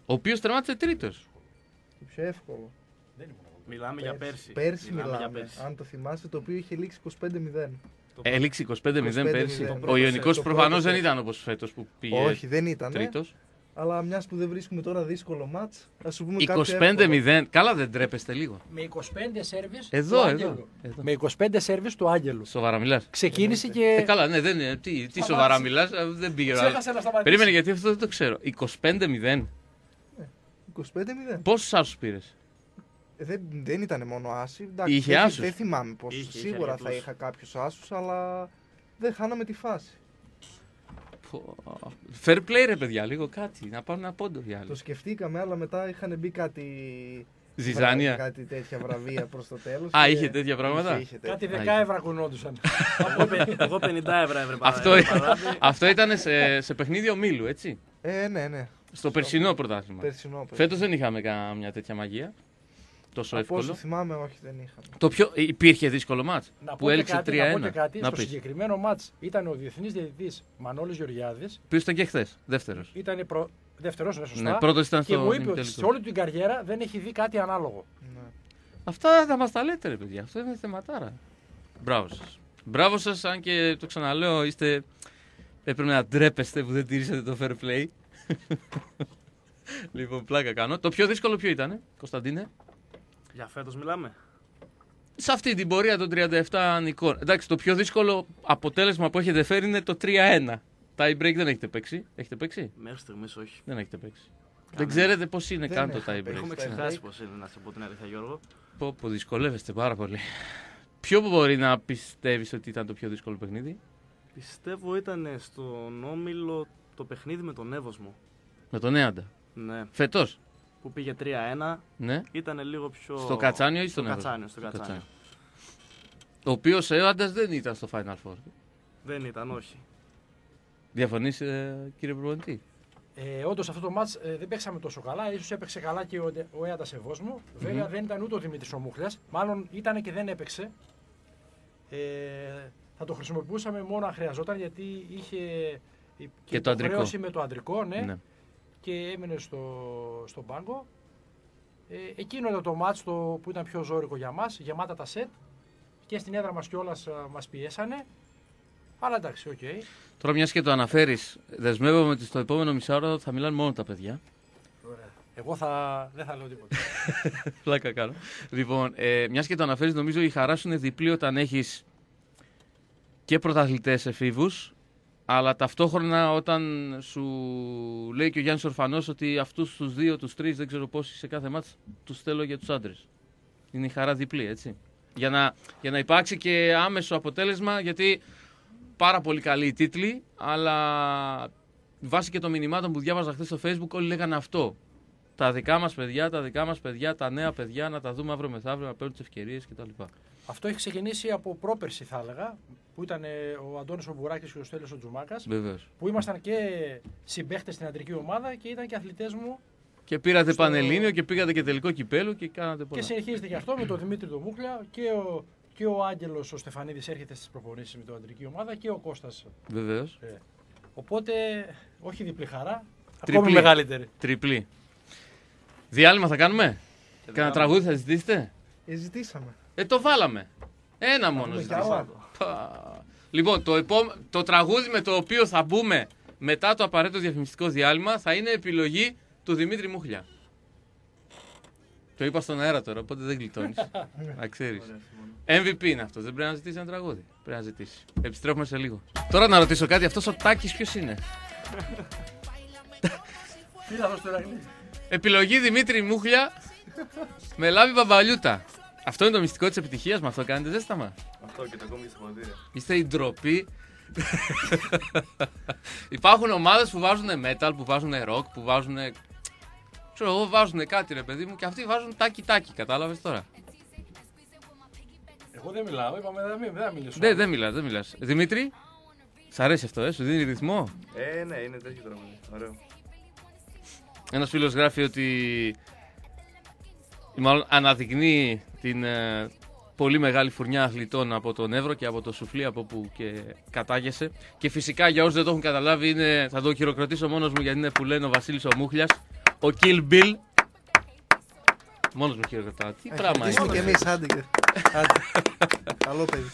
Ο οποίος τερμάτισε τρίτος. Το πιο εύκολο. Μιλάμε για πέρσι. Πέρσι Μιλάμε μιλάμε, για πέρσι. αν το θυμάσαι, το οποίο είχε λήξει είκοσι πέντε μηδέν. Έληξε είκοσι πέντε μηδέν είκοσι πέντε πέρσι. μηδέν. Ο Ιωνικός Το προφανώς πρώτο δεν σετ. ήταν όπως φέτος που πήγε Όχι, δεν ήταν. τρίτος. Αλλά μιας που δεν βρίσκουμε τώρα δύσκολο μάτς, θα σου πούμε είκοσι κάποιο πέντε εύκολο. μηδέν. Καλά, δεν τρέπεστε λίγο. Με είκοσι πέντε σέρβις Εδώ, του εδώ, Άγγελου. εδώ. Με είκοσι πέντε σέρβις του Άγγελου. Σοβαρά μιλάς. Ξεκίνησε Ε, και καλά, ναι, δεν είναι. Τι, τι Σταμάτησε. σοβαρά μιλάς, ε, δεν πήγε. ξέχασε να σταματήσει. Περίμενε, γιατί αυτό δεν το ξέρω. είκοσι πέντε μηδέν. είκοσι πέντε μηδέν. Πόσους άσους πήρες? Ε, δεν, δεν ήταν μόνο άσοι. Εντάξει, Είχε δεν, άσους? δεν θυμάμαι πώς. Είχε, είχε Σίγουρα θα αρκετούς. είχα κάποιους άσους, αλλά δεν χάναμε τη φάση. Πω, fair play ρε παιδιά, λίγο κάτι. Να πάρουν ένα πόντο οι Το άλλοι. σκεφτήκαμε, αλλά μετά είχαν μπει κάτι. Ζυζάνια. βρα- Κάτι τέτοια βραβεία προς το τέλος. Α, και- είχε τέτοια πράγματα? Είχε, είχε τέτοια. κάτι Α, δέκα είχε. ευρώ κουνόντουσαν. Εγώ πεν- Εγώ πενήντα ευρώ έβρεπα. Αυτό, αυτό ήταν σε, σε παιχνίδι ομίλου, έτσι. Ε, ναι, ναι. Στο περσινό πρωτάθλημα. Περσινό. περσινό. Φέτος δεν είχαμε καμιά τέτοια μαγεία. Τόσο Από όσο εύκολο. θυμάμαι, όχι, δεν είχαμε. Το πιο... Υπήρχε δύσκολο μάτς Να που πω και έληξε κάτι, τρία ένα. να πω και κάτι. Να Στο πεις. συγκεκριμένο μάτς ήταν ο διεθνής διαιτητής Μανώλης Γεωργιάδης. Ποιος ήταν και χθες, δεύτερος. Ήταν προ... δεύτερος, ναι, σωστά. Ναι, πρώτος ήταν και στο μου είπε ότι ημιτελικό. σε όλη του την καριέρα δεν έχει δει κάτι ανάλογο. Ναι. Αυτά θα μας τα λέτε ρε παιδιά, αυτό είναι θεματάρα. Μπράβο σας. Μπράβο σας, αν και το ξαναλέω, είστε... Έπρεπε να ντρέπεστε που δεν τήρησατε το fair play. Λοιπόν, πλάκα κάνω. Το πιο δύσκολο ποιο ήταν, Κωνσταντίνε? Για φέτος μιλάμε. Σε αυτή την πορεία των τριάντα επτά νικών. Εντάξει, το πιο δύσκολο αποτέλεσμα που έχετε φέρει είναι το τρία ένα. Tie break δεν έχετε παίξει. Έχετε παίξει? Μέχρι στιγμής όχι. Δεν έχετε παίξει. Δεν ξέρετε πώς είναι Δεν καν το έχω tie break. παίξει. Έχουμε Break. ξεχάσει πώς είναι, να σε πω την αλήθεια, Γιώργο. Πω, πω, δυσκολεύεστε πάρα πολύ. Ποιο μπορεί να πιστεύεις ότι ήταν το πιο δύσκολο παιχνίδι? Πιστεύω ήταν στον Όμιλο το παιχνίδι με τον Εύωσμο. Με τον Έαντα. Ναι. Φετός. Που πήγε τρία ένα. Ναι. Ήταν λίγο πιο. Στο Κατσάνιο ή στον στο Εύωσμο? Κατσάνιο, στο Στο Κατσάνιο. Ο οποίος Έαντας δεν ήταν στο Final Four. Δεν ήταν, όχι. Διαφωνείς, ε, κύριε Προπονητή? Ε, Όντω αυτό το μάτς ε, δεν παίξαμε τόσο καλά. Ίσως έπαιξε καλά και ο, ο Έαντας Ευόσμου. Βέβαια δεν ήταν ούτε ο Δημήτρης ο Μούχλιας. Μάλλον ήταν και δεν έπαιξε. Ε, θα το χρησιμοποιούσαμε μόνο αν χρειαζόταν γιατί είχε και, Και το αντρικό. υποχρέωση με το αντρικό, ναι, Ναι. και έμεινε στο, στον πάγκο. Ε, εκείνο ήταν το μάτς το, που ήταν πιο ζώρικο για μας, γεμάτα τα σετ και στην έδρα μας κιόλας α, μας πιέσανε. Αλλά εντάξει, οκ. Okay. Τώρα μιας και το αναφέρεις, δεσμεύομαι ότι στο επόμενο μισάωρο θα μιλάνε μόνο τα παιδιά. Εγώ θα, δεν θα λέω τίποτα. Πλάκα κάνω. Λοιπόν, ε, μιας και το αναφέρεις, νομίζω η χαρά σου είναι διπλή όταν έχεις και πρωταθλητές εφήβους, αλλά ταυτόχρονα όταν σου λέει και ο Γιάννης Ορφανός ότι αυτούς τους δύο, τους τρεις, δεν ξέρω πόσοι σε κάθε μάτς, τους θέλω για τους άντρες. Είναι η χαρά διπλή, έτσι. Για να, για να υπάρξει και άμεσο αποτέλεσμα, γιατί πάρα πολύ καλοί οι τίτλοι, αλλά βάσει και των μηνυμάτων που διάβαζα χθες στο Facebook, όλοι λέγανε αυτό. Τα δικά μας παιδιά, τα δικά μας παιδιά, τα νέα παιδιά, να τα δούμε αύριο μεθαύριο, να παίρνουν τις ευκαιρίες κτλ. Αυτό έχει ξεκινήσει από πρόπερση, θα έλεγα, που ήταν ε, ο Αντώνης ο Μπουράκης και ο Στέλιος ο Τζουμάκας, Βεβαίως. που ήμασταν και συμπαίχτες στην αντρική ομάδα και ήταν και αθλητές μου. Και πήρατε Στο- πανελλήνιο και πήγατε και τελικό κυπέλου και κάνατε πολλά. Και συνεχίζεται και αυτό με τον Δημήτρη τον Μούχλια και ο, και ο Άγγελος ο Στεφανίδης έρχεται στις προπονήσεις με την αντρική ομάδα και ο Κώστας. Βεβαίως. Ε. Οπότε, όχι διπλή χαρά, Τριπλή. ακόμη μεγαλύτερη. Τριπλή. Διάλειμμα θα κάνουμε. Κάνα τραγούδι θα ζητήσετε. Ε, ζητήσαμε. Ε, το βάλαμε. Ένα μόνο πούμε κι ζητήσαμε. άλλα. Πα. Λοιπόν, το, επόμε- το τραγούδι με το οποίο θα μπούμε μετά το απαραίτητο διαφημιστικό διάλειμμα θα είναι επιλογή του Δημήτρη Μούχλια. Το είπα στον αέρα τώρα, οπότε δεν γλιτώνεις. Να ξέρεις. εμ βι πι είναι αυτό, δεν πρέπει να ζητήσει ένα τραγούδι. Πρέπει να ζητήσει. Επιστρέφουμε σε λίγο. Τώρα να ρωτήσω κάτι, αυτός ο Τάκης ποιος είναι? Τι θα δώσω τώρα, Επιλογή Δημήτρη Μούχλια με Λάβη Μπαμπαλιούτα. Αυτό είναι το μυστικό της επιτυχίας, με αυτό κάνετε ζέσταμα. Αυτό και το ακόμη και στα ποδητήρια. Είστε η ντροπή. Υπάρχουν ομάδες που βάζουν metal, που βάζουν rock, που βάζουν. Ξέρω εγώ, βάζουν κάτι ρε παιδί μου και αυτοί βάζουν τάκι τάκι. Κατάλαβες τώρα. Εγώ δεν μιλάω, είπαμε δεν, δεν θα μιλήσω. Δεν, δεν μιλάς, δεν μιλάς. Δημήτρη, σ' αρέσει αυτό, ε, σου δίνει ρυθμό. Ε, ναι, είναι τέτοιο τραγούδι. Ωραίο. Ένας φίλος γράφει ότι. Μάλλον αναδεικνύει την ε, πολύ μεγάλη φουρνιά αθλητών από τον Εύρο και από το Σουφλί, από όπου και κατάγεσαι. Και φυσικά για όσους δεν το έχουν καταλάβει, είναι, θα το χειροκροτήσω μόνος μου γιατί είναι που λένε ο Βασίλης ο Μούχλιας, Ο Kill Bill. Μόνος μου χειροκροτάω. Τι πράγμα Είστε είναι. κι εμείς, άντε. και- άντε. Καλό παιδί.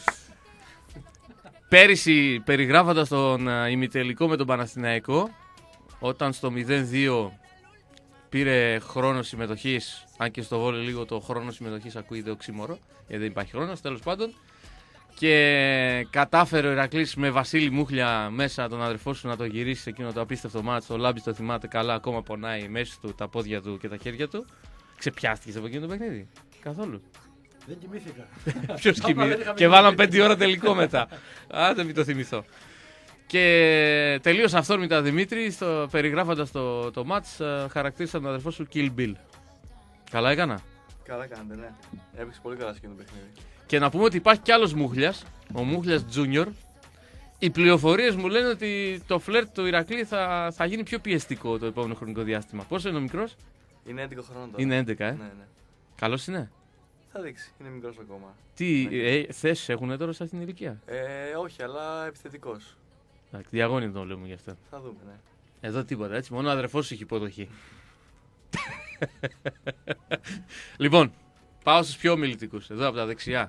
Πέρυσι περιγράφοντας τον α, ημιτελικό με τον Παναθηναϊκό, όταν στο μηδέν δύο πήρε χρόνο συμμετοχής, αν και στο βόλεϊ λίγο το χρόνο συμμετοχής ακούγεται οξύμορο, γιατί δεν υπάρχει χρόνος, τέλος πάντων, και κατάφερε ο Ηρακλής με Βασίλη Μούχλια μέσα τον αδερφό σου να το γυρίσει σε εκείνο το απίστευτο μάτσο. Ο Λάμπης το θυμάται καλά, ακόμα πονάει η μέση του, τα πόδια του και τα χέρια του. Ξεπιάστηκες από εκείνο το παιχνίδι? Καθόλου? Δεν κοιμήθηκα. Ποιος Άμα δεν κοιμήθηκε? είχαμε Και βάλαν κοιμηθεί. πέντε ώρα τελικό μετά. Άντε μην το θυμηθώ. Και τελείως αυθόρμητα Δημήτρη, στο, περιγράφοντας το, το μάτς, ε, χαρακτήρισα τον αδερφό σου Kill Bill. Καλά έκανα? Καλά κάνετε, ναι. Έπαιξε πολύ καλά σε εκείνο το παιχνίδι. Και να πούμε ότι υπάρχει κι άλλος Μούχλιας, ο Μούχλιας Junior. Οι πληροφορίες μου λένε ότι το φλερτ του Ηρακλή θα, θα γίνει πιο πιεστικό το επόμενο χρονικό διάστημα. Πόσο είναι ο μικρός? Είναι έντεκα χρόνων τώρα. Είναι έντεκα, ε. Ναι, ναι. Καλός είναι? Θα δείξει. Είναι μικρός ακόμα. Τι Ναι. ε, θέσεις έχουν τώρα σε αυτήν την ηλικία? Ε, όχι, αλλά επιθετικός. Εντάξει, διαγώνιο το λέμε γι' αυτό. Θα δούμε, ναι. Εδώ τίποτα, έτσι. Μόνο ο αδερφός σου έχει υποδοχή. Λοιπόν, πάω στους πιο ομιλητικούς. Εδώ από τα δεξιά.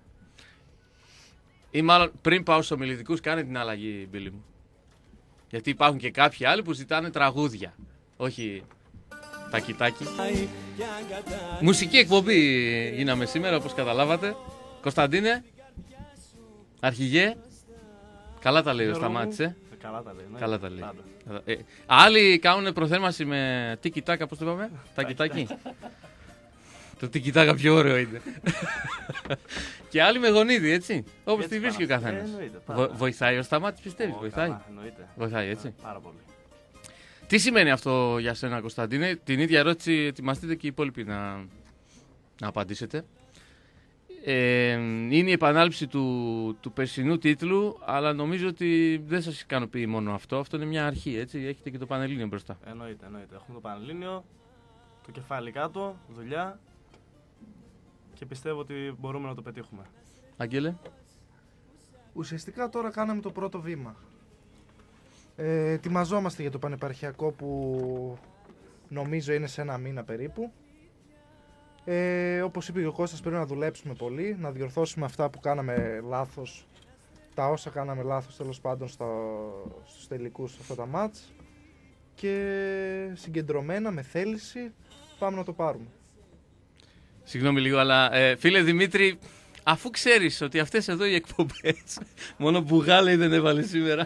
Ή μάλλον πριν πάω στους ομιλητικούς, κάνε την αλλαγή, Μπίλη μου. Γιατί υπάρχουν και κάποιοι άλλοι που ζητάνε τραγούδια. Όχι τάκι-τάκι. Μουσική εκπομπή γίναμε σήμερα, όπως καταλάβατε. Κωνσταντίνε, αρχηγέ. Καλά τα λέει ο Γιώργο μου. Σταμάτης, ε. Καλά τα λέει. ναι. Καλά τα λέει. Πάντα. Ε, άλλοι κάνουν προθέρμανση με τίκι-τάκα, πώς το είπαμε, τάκι-τάκι. Το τίκι-τάκα πιο ωραίο είναι. Και άλλοι με γονίδι, έτσι. Όπως Έτσι τη βρίσκει ο πάνω. καθένας. Ε, εννοείται, Βο- πάντα. βοηθάει ο Σταμάτης, πιστεύεις, Ω, βοηθάει. καλά, εννοείται. Βοηθάει, έτσι. Ε, Πάρα πολύ. Τι σημαίνει αυτό για σένα, Κωνσταντίνε? Την ίδια ερώτηση ετοιμαστείτε και οι υπόλοιποι να, να απαντήσετε. Ε, είναι η επανάληψη του, του περσινού τίτλου, αλλά νομίζω ότι δεν σας ικανοποιεί μόνο αυτό. Αυτό είναι μια αρχή, έτσι. Έχετε και το Πανελλήνιο μπροστά. Εννοείται, εννοείται. Έχουμε το Πανελλήνιο, το κεφάλι κάτω, δουλειά και πιστεύω ότι μπορούμε να το πετύχουμε. Άγγελε. Ουσιαστικά τώρα κάναμε το πρώτο βήμα. Ε, ετοιμαζόμαστε για το πανεπαρχιακό που νομίζω είναι σε ένα μήνα περίπου. Ε, όπως είπε και ο Κώστας, πρέπει να δουλέψουμε πολύ, να διορθώσουμε αυτά που κάναμε λάθος, τα όσα κάναμε λάθος τέλος πάντων στο, στους τελικούς αυτά τα μάτς, και συγκεντρωμένα με θέληση πάμε να το πάρουμε. Συγγνώμη λίγο, αλλά ε, φίλε Δημήτρη, αφού ξέρεις ότι αυτές εδώ οι εκπομπές μόνο μπουγά λέει δεν έβαλε σήμερα.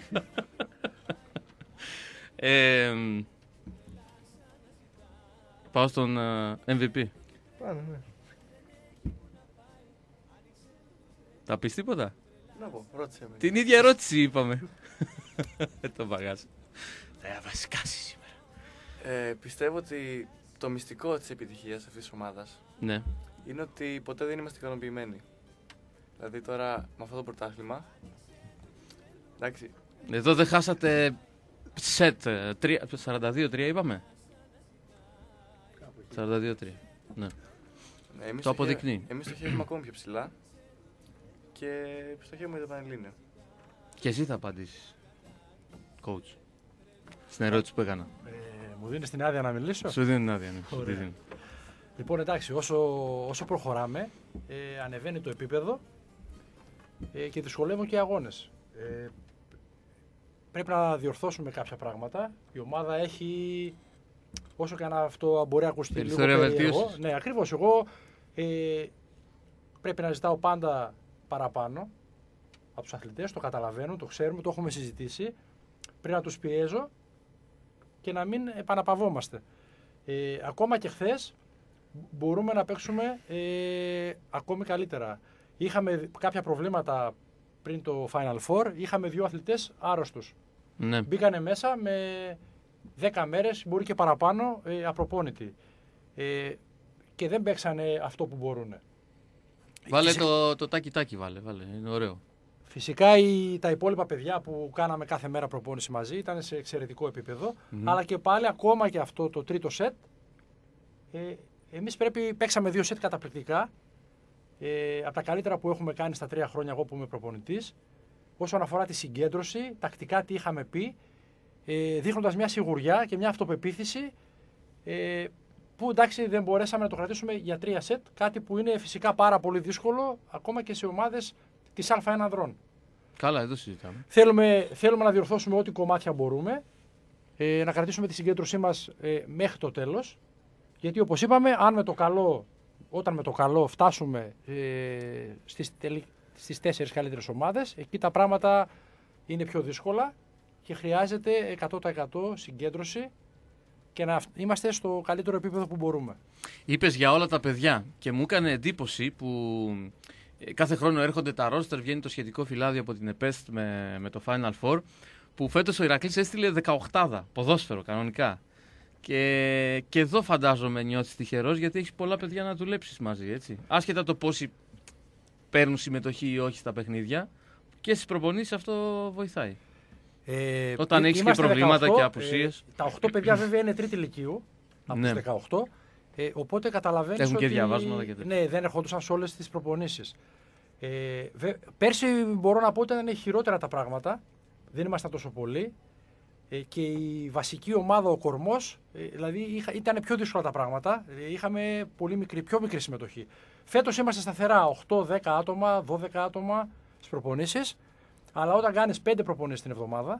ε, πάω στον ε, εμ βι πι. Πάνε, ναι. Θα πεις τίποτα? Να πω, ρώτησε με. Την ίδια ερώτηση είπαμε. Δεν το παγάς. Θα βασκάσει σήμερα. Ε, πιστεύω ότι το μυστικό της επιτυχίας αυτής της ομάδας Ναι. είναι ότι ποτέ δεν είμαστε ικανοποιημένοι. Δηλαδή τώρα με αυτό το πρωτάθλημα. Εντάξει, Εδώ δεν χάσατε σετ. ε, τρία- σαράντα δύο τρία είπαμε. σαράντα δύο τρία. Ναι. εμείς Το στοχεύουμε- αποδεικνύει. Εμείς στοχεύουμε ακόμη πιο ψηλά και στοχεύουμε για το Πανελλήνιο. Και εσύ θα απαντήσεις, coach, στην ερώτηση που έκανα. Ε, μου δίνεις την άδεια να μιλήσω. Σου δίνει άδεια, ναι. Σου Ωραία. δίνει. Λοιπόν, εντάξει, όσο, όσο προχωράμε, ε, ανεβαίνει το επίπεδο ε, και δυσκολεύουν και οι αγώνες. Ε, πρέπει να διορθώσουμε κάποια πράγματα. Η ομάδα έχει, όσο και αν αυτό μπορεί να ακουστεί λίγο Περιθώρια περίεργο. βελτίωσης. Ναι, ακριβώς. Εγώ ε, πρέπει να ζητάω πάντα παραπάνω από τους αθλητές, το καταλαβαίνουν, το ξέρουμε, το έχουμε συζητήσει. Πρέπει να τους πιέζω και να μην επαναπαυόμαστε. Ε, ακόμα και χθες μπορούμε να παίξουμε ε, ακόμη καλύτερα. Είχαμε κάποια προβλήματα πριν το Final Four, είχαμε δύο αθλητές άρρωστους. Ναι. Μπήκανε μέσα με δέκα μέρες, μπορεί και παραπάνω, ε, απροπόνητοι. Ε, και δεν παίξανε αυτό που μπορούν. Βάλε Φυσικά- το, το τάκι τάκι, βάλε, βάλε. Είναι ωραίο. Φυσικά οι, τα υπόλοιπα παιδιά που κάναμε κάθε μέρα προπόνηση μαζί ήταν σε εξαιρετικό επίπεδο, Μμμ. αλλά και πάλι ακόμα και αυτό το τρίτο σετ, ε, εμείς πρέπει, παίξαμε δύο σετ καταπληκτικά, ε, από τα καλύτερα που έχουμε κάνει στα τρία χρόνια εγώ που είμαι προπονητής, όσον αφορά τη συγκέντρωση, τακτικά τι είχαμε πει, ε, δείχνοντας μια σιγουριά και μια αυτοπεποίθηση Ε, που εντάξει δεν μπορέσαμε να το κρατήσουμε για τρία σετ, κάτι που είναι φυσικά πάρα πολύ δύσκολο ακόμα και σε ομάδες της Α1 ανδρών. Καλά, δεν το συζητάμε. Θέλουμε, θέλουμε να διορθώσουμε ό,τι κομμάτια μπορούμε, ε, να κρατήσουμε τη συγκέντρωσή μας ε, μέχρι το τέλος, γιατί όπως είπαμε, αν με το καλό, όταν με το καλό φτάσουμε ε, στις, τελ, στις τέσσερις καλύτερες ομάδες, εκεί τα πράγματα είναι πιο δύσκολα και χρειάζεται εκατό τοις εκατό συγκέντρωση και να είμαστε στο καλύτερο επίπεδο που μπορούμε. Είπες για όλα τα παιδιά και μου έκανε εντύπωση που κάθε χρόνο έρχονται τα ρόστερ, βγαίνει το σχετικό φυλάδιο από την ΕΠΕΣΤ με, με το Final Four, που φέτος ο Ηρακλής έστειλε δεκαοκτάδα, ποδόσφαιρο κανονικά. Και, και εδώ φαντάζομαι νιώθεις τυχερός, γιατί έχεις πολλά παιδιά να δουλέψεις μαζί, έτσι. Άσχετα το πόσοι παίρνουν συμμετοχή ή όχι στα παιχνίδια, και στις προπονήσεις αυτό βοηθάει. Ε, Όταν έχεις και προβλήματα δεκαοκτώ, και απουσίες. Ε, τα οκτώ παιδιά βέβαια είναι τρίτη ηλικίου από Ναι. τους δεκαοκτώ. Ε, οπότε καταλαβαίνεις Έχουν και ότι διαβάσματα και τέτοια. ναι, δεν ερχόντουσαν σε όλες τις προπονήσεις. Ε, βε, πέρσι μπορώ να πω ότι ήταν χειρότερα τα πράγματα. Δεν ήμασταν τόσο πολλοί. Ε, και η βασική ομάδα, ο Κορμός, ε, δηλαδή είχα, ήταν πιο δύσκολα τα πράγματα. Ε, είχαμε πολύ μικρή, πιο μικρή συμμετοχή. Φέτος είμαστε σταθερά οκτώ δέκα άτομα, δώδεκα άτομα στις προπονήσεις. Αλλά όταν κάνεις πέντε προπονήσεις την εβδομάδα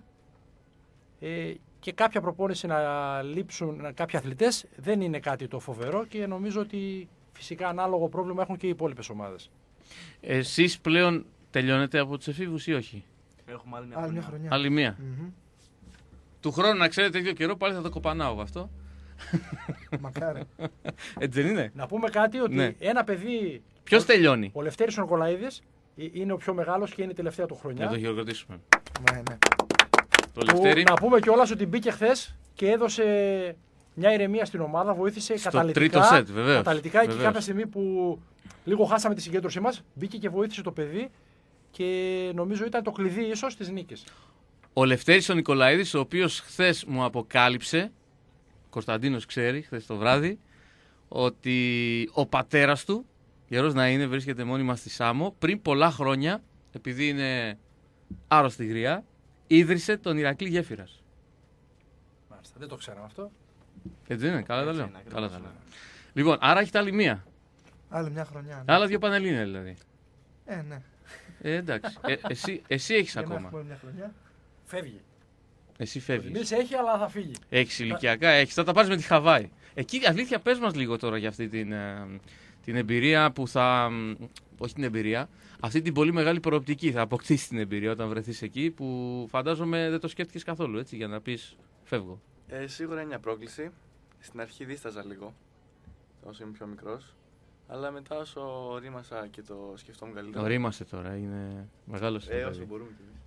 ε, και κάποια προπόνηση να λείψουν κάποιοι αθλητές, δεν είναι κάτι το φοβερό και νομίζω ότι φυσικά ανάλογο πρόβλημα έχουν και οι υπόλοιπες ομάδες. Εσείς πλέον τελειώνετε από τους εφήβους ή όχι? Έχουμε άλλη μια Άλλη μια χρονιά. χρονιά. Άλλη μία. Μμμ. Του χρόνου, να ξέρετε, τέτοιο καιρό πάλι θα το κοπανάω αυτό. Μακάρι. Έτσι δεν είναι? Να πούμε κάτι ότι Ναι. ένα παιδί, Ποιος ο, τελειώνει? ο Λευτέρης ο Νικολαίδης, ε, είναι ο πιο μεγάλος και είναι η τελευταία του Να χρονιά. το χειροκροτήσουμε. Ναι, ναι. Το Που, Λευτέρη. να πούμε κιόλας ότι μπήκε χθες και έδωσε μια ηρεμία στην ομάδα, βοήθησε Στο καταλυτικά, τρίτο σετ, βεβαίως. καταλυτικά εκεί Βεβαίως. κάποια στιγμή που λίγο χάσαμε τη συγκέντρωσή μας, μπήκε και βοήθησε το παιδί και νομίζω ήταν το κλειδί ίσως της νίκης. Ο Λευτέρης ο Νικολαίδης, ο οποίος χθες μου αποκάλυψε, Κωνσταντίνος ξέρει, χθες το βράδυ, ότι ο πατέρας του, γερός να είναι, βρίσκεται μόνιμα στη Σάμο, πριν πολλά χρόνια, επειδή είναι άρρωστη γριά, ίδρυσε τον Ηρακλή Γέφυρας. Μάλιστα, δεν το ξέραμε αυτό. Έτσι δεν είναι, καλά τα Έτσι λέω. είναι, ακριβώς, Καλά τα ναι. λέω. Λοιπόν, άρα έχετε άλλη μία. Άλλη μια χρονιά. Ναι. Άλλα δύο Πανελλήνια δηλαδή. Ε, ναι. Ε, εντάξει. Ε, εσύ, εσύ έχεις Για να ακόμα. έχουμε μια χρονιά. Φεύγει. Εσύ Ο φεύγεις. Δημήτρης έχει, αλλά θα φύγει. Έχεις ηλικιακά, έχεις. Θα τα πάρεις με τη Χαβάη. Εκεί, αλήθεια, πες μας λίγο τώρα για αυτή την, ε, την εμπειρία που θα... μ, όχι την εμπειρία, αυτή την πολύ μεγάλη προοπτική. Θα αποκτήσεις την εμπειρία όταν βρεθείς εκεί, που φαντάζομαι δεν το σκέφτηκες καθόλου, έτσι, για να πεις φεύγω. Ε, σίγουρα είναι μια πρόκληση. Στην αρχή δίσταζα λίγο, όσο είμαι πιο μικρός. Αλλά μετά όσο ορίμασα και το σκεφτόμουν καλύτερα. Ορίμασε τώρα, είναι μεγάλος. Ε, όσο μπορούμε κι εμείς.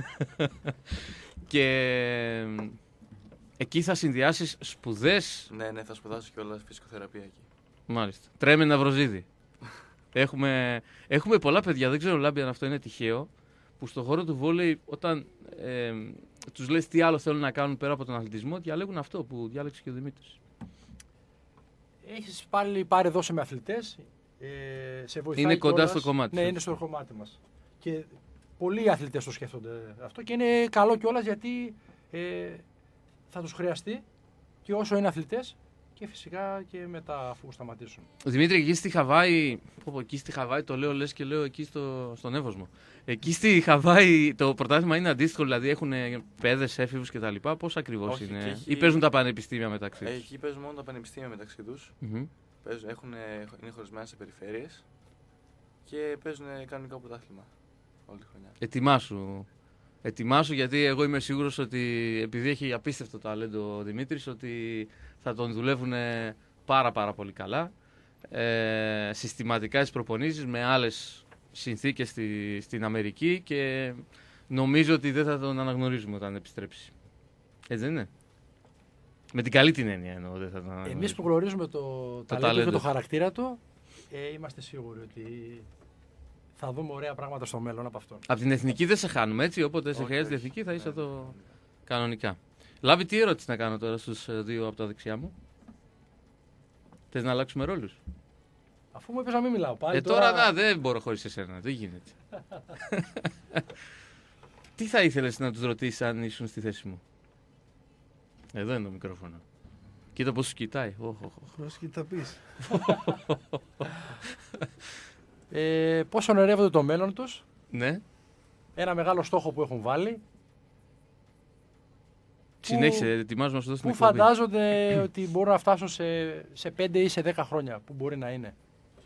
Και ε, εκεί θα συνδυάσεις σπουδές. Ναι, ναι, θα σπουδάσω κιόλας φυσικοθεραπεία εκεί. Μάλιστα. Τρέμε Ναυροζίδη. έχουμε, έχουμε πολλά παιδιά, δεν ξέρω Λάμπη αν αυτό είναι τυχαίο, που στον χώρο του βόλεϊ όταν ε, τους λες τι άλλο θέλουν να κάνουν πέρα από τον αθλητισμό, διαλέγουν αυτό που διάλεξε και ο Δημήτρης. Έχεις πάλι πάρει δόση με αθλητές. Ε, σε βοηθάει Είναι κοντά κιόλας. στο κομμάτι Ναι, σου. είναι στο κομμάτι μας. Και πολλοί αθλητές το σκέφτονται αυτό και είναι καλό κιόλας γιατί ε, θα τους χρειαστεί και όσο είναι αθλητές και φυσικά και μετά αφού σταματήσουν. Δημήτρη, εκεί στη Χαβάη, πω, πω, εκεί στη Χαβάη το λέω λες και λέω εκεί στο, στον Εύωσμο. Εκεί στη Χαβάη το πρωτάθλημα είναι αντίστοιχο, δηλαδή έχουν παιδες, έφηβους κτλ. Πώς ακριβώς Όχι, είναι, και έχει- ή παίζουν τα πανεπιστήμια μεταξύ Ε, τους. εκεί παίζουν μόνο τα πανεπιστήμια μεταξύ τους. Μμμ. Παίζουν, έχουν, είναι χωρισμένα σε περιφέρειες και παίζουν κανονικό πρωτάθλημα όλη τη χρονιά. Ετοιμάσου. Ετοιμάσου, γιατί εγώ είμαι σίγουρος ότι επειδή έχει απίστευτο ταλέντο ο Δημήτρης, ότι θα τον δουλεύουν πάρα πάρα πολύ καλά. Ε, συστηματικά στις προπονήσεις με άλλες συνθήκες στη, στην Αμερική και νομίζω ότι δεν θα τον αναγνωρίζουμε όταν επιστρέψει. Έτσι δεν είναι? Με την καλή την έννοια εννοώ, δεν θα τον αναγνωρίζουμε. Εμείς που γνωρίζουμε το, ταλέντο ταλέντο. και το χαρακτήρα του, ε, είμαστε σίγουροι ότι θα δούμε ωραία πράγματα στο μέλλον από αυτόν. Από την εθνική δεν σε χάνουμε, έτσι, όποτε σε Όχι, χρειάζεται η όχι. εθνική θα είσαι Ναι, εδώ ναι, ναι. κανονικά. Λάβει, τι ερώτηση να κάνω τώρα στους ε, δύο από τα δεξιά μου? Θες να αλλάξουμε ρόλους? Αφού μου είπες να μην μιλάω πάλι. Ε, τώρα να, δεν μπορώ χωρίς εσένα, δεν γίνεται. Τι θα ήθελες να τους ρωτήσεις αν ήσουν στη θέση μου? Εδώ είναι το μικρόφωνο. Κοίτα πώς σου κοιτάει. Οχ, οχ, οχ. Πρόσεχε τι θα πεις. Ε, πώς ονειρεύονται το μέλλον τους, Ναι. ένα μεγάλο στόχο που έχουν βάλει. Συνέχισε, ετοιμάζουμε να σου δώσω την Πού εκπομπή. φαντάζονται ότι μπορούν να φτάσουν σε, σε πέντε ή σε δέκα χρόνια, που μπορεί να είναι.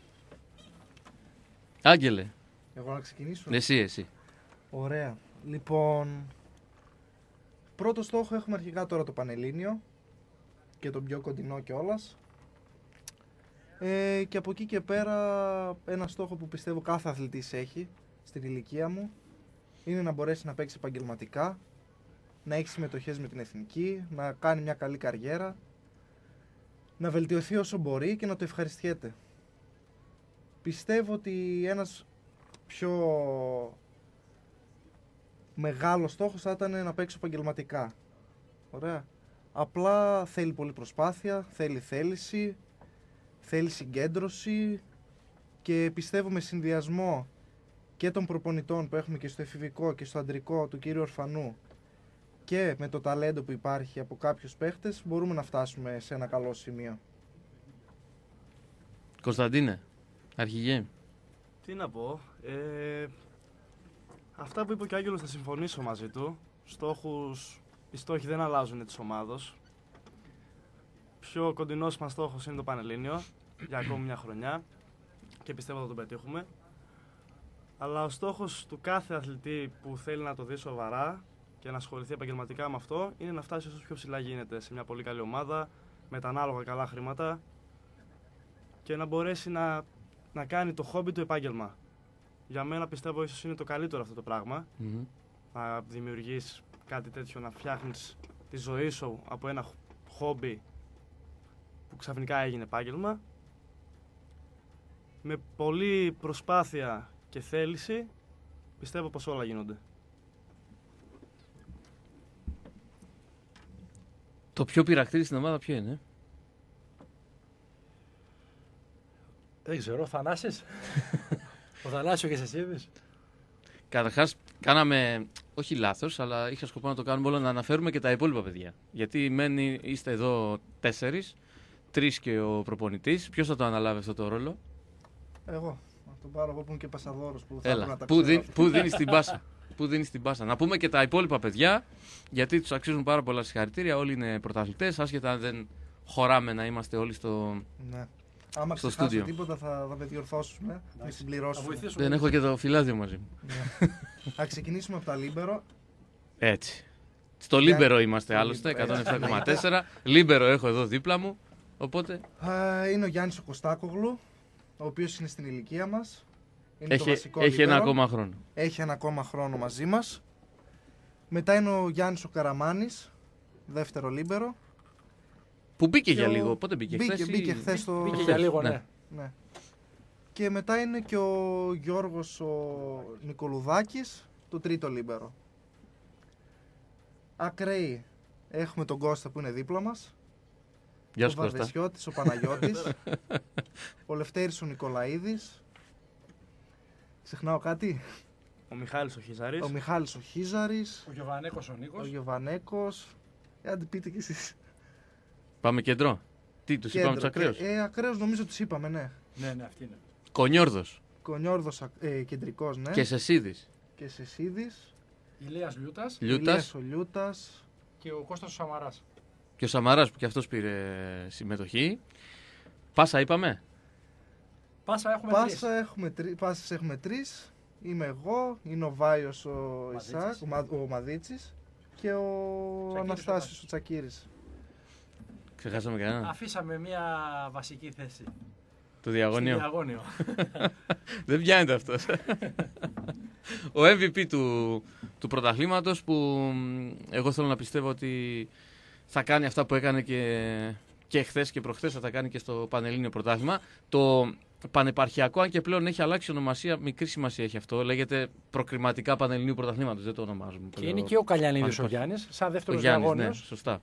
Άγγελε, Εγώ να ξεκινήσω. εσύ, εσύ. Ωραία. Λοιπόν, πρώτο στόχο έχουμε αρχικά τώρα το Πανελλήνιο και τον πιο κοντινό κιόλας. Ε, και από εκεί και πέρα ένα στόχο που πιστεύω κάθε αθλητής έχει στην ηλικία μου είναι να μπορέσει να παίξει επαγγελματικά, να έχει συμμετοχές με την εθνική, να κάνει μια καλή καριέρα, να βελτιωθεί όσο μπορεί και να το ευχαριστιέται. Πιστεύω ότι ένας πιο μεγάλος στόχος θα ήταν να παίξω επαγγελματικά. Ωραία. Απλά θέλει πολλή προσπάθεια, θέλει θέληση, θέλει συγκέντρωση και πιστεύω με συνδυασμό και των προπονητών που έχουμε και στο εφηβικό και στο αντρικό του κύριου Ορφανού και με το ταλέντο που υπάρχει από κάποιους παίχτες μπορούμε να φτάσουμε σε ένα καλό σημείο. Κωνσταντίνε, αρχηγέ. Τι να πω. Ε, αυτά που είπε και ο Άγγελος θα συμφωνήσω μαζί του. Στόχους, οι στόχοι δεν αλλάζουν της ομάδος. Πιο κοντινός μας στόχος είναι το Πανελλήνιο για ακόμη μια χρονιά και πιστεύω θα τον πετύχουμε. Αλλά ο στόχος του κάθε αθλητή που θέλει να το δει σοβαρά και να ασχοληθεί επαγγελματικά με αυτό είναι να φτάσει όσο πιο ψηλά γίνεται σε μια πολύ καλή ομάδα με τα ανάλογα καλά χρήματα και να μπορέσει να, να κάνει το χόμπι του επάγγελμα. Για μένα πιστεύω ίσως είναι το καλύτερο αυτό το πράγμα. Mm-hmm. Να δημιουργείς κάτι τέτοιο, να φτιάχνεις τη ζωή σου από ένα χόμπι που ξαφνικά έγινε επάγγελμα. Με πολλή προσπάθεια και θέληση πιστεύω πως όλα γίνονται. Το πιο πειρακτήρι στην ομάδα ποιο είναι? Δεν ξέρω, Θανάσης. Ο Θανάσιο και εσύ είπες. Καταρχάς, κάναμε, όχι λάθος, αλλά είχα σκοπό να το κάνουμε όλο, να αναφέρουμε και τα υπόλοιπα παιδιά. Γιατί μένει, είστε εδώ τέσσερις, τρεις και ο προπονητής. Ποιος θα το αναλάβει αυτό το ρόλο? Εγώ. Να το πάρω εγώ που είμαι και πασαδόρος που θα Έλα, έπρεπε να τα πού, ξέρω. δίνει, πού δίνεις την πάσα. Πού δίνεις την πάσα. Να πούμε και τα υπόλοιπα παιδιά, γιατί τους αξίζουν πάρα πολλά συγχαρητήρια. Όλοι είναι πρωταθλητές, άσχετα αν δεν χωράμε να είμαστε όλοι στο... Ναι. Άμα στο ξεχάσω στούντιο. τίποτα θα, θα με διορθώσουμε, με Θα συμπληρώσουμε. βοηθήσουμε. Δεν έχω και το φυλάδιο μαζί μου. Ναι. Θα ξεκινήσουμε από τα Λίμπερο. Έτσι. Στο Για- Λίμπερο είμαστε στο άλλωστε, Λίμπερο, εκατόν επτά κόμμα τέσσερα. Λίμπερο έχω εδώ δίπλα μου. Οπότε Α, είναι ο Γιάννης ο Κωστάκογλου, ο οποίος είναι στην ηλικία μας. Είναι το έχει, βασικό έχει ένα λίμπερο. ακόμα χρόνο. Έχει ένα ακόμα χρόνο μαζί μας. Μετά είναι ο Γιάννης ο Καραμάνης, δεύτερο λίμπερο. Που μπήκε Και για ο- λίγο. Πότε μπήκε, Μπήκε, χθες ή- μπήκε χθες στο... Μπήκε χθες, για λίγο, ναι. ναι. Ναι. Και μετά είναι και ο Γιώργος ο Νικολουδάκης, το τρίτο λίμπερο. Ακραίοι έχουμε τον Κώστα που είναι δίπλα μας. Γεια Ο σου Κώστα. Βαρδεσιώτης, ο Παναγιώτης. Ο Λευτέρης ο Νικολαίδης. Ξεχνάω κάτι. Ο Μιχάλης ο Χιζαρής. Ο Μιχάλης ο Χίζαρης. Ο Γιωβανέκος ο Ο Νίκος. Γιωβανέκος. Ε, αν την πείτε κι εσείς. Πάμε κέντρο. Τι, τους είπαμε τους Κέντρο. ακραίους. Ε, ε, ακραίους νομίζω τους είπαμε, ναι. Ναι, ναι, αυτή είναι. Κονιόρδος Κονιόρδος ε, κεντρικός, ναι. και Σεσίδης. Και Σεσίδης. Ηλίας Λιούτας Λιούτας Ηλίας ο Λιούτας. και ο Κώστας ο Σαμαράς. και ο Σαμαράς που και αυτός πήρε συμμετοχή. Πάσα είπαμε. Πάσα έχουμε τρεις. Πάσα έχουμε, τρι... Πάσες έχουμε τρεις. Είμαι εγώ, είναι ο Βάιος ο Μαδίτσης. Ισάκ, ο, Μα... ο Μαδίτσης και ο Τσακίρης Αναστάσιος ο ο Τσακίρης. Ξεχάσαμε κανέναν. Αφήσαμε μια βασική θέση. Το διαγωνίο. Στο διαγώνιο. Δεν πιάνεται αυτός. Ο εμ βι πι του, του πρωταθλήματος που μ, εγώ θέλω να πιστεύω ότι θα κάνει αυτά που έκανε και, και χθες και προχθές, θα τα κάνει και στο Πανελλήνιο πρωτάθλημα. Το πανεπαρχιακό, αν και πλέον έχει αλλάξει ονομασία, μικρή σημασία έχει αυτό. Λέγεται προκριματικά Πανελληνίου πρωταθλήματος, δεν το ονομάζουμε. Και είναι και ο Καλιανίδης ο Πανεπαρχιακό. Γιάννης, σαν Ο δεύτερος Γιάννης, ναι, διαγώνιος. σωστά.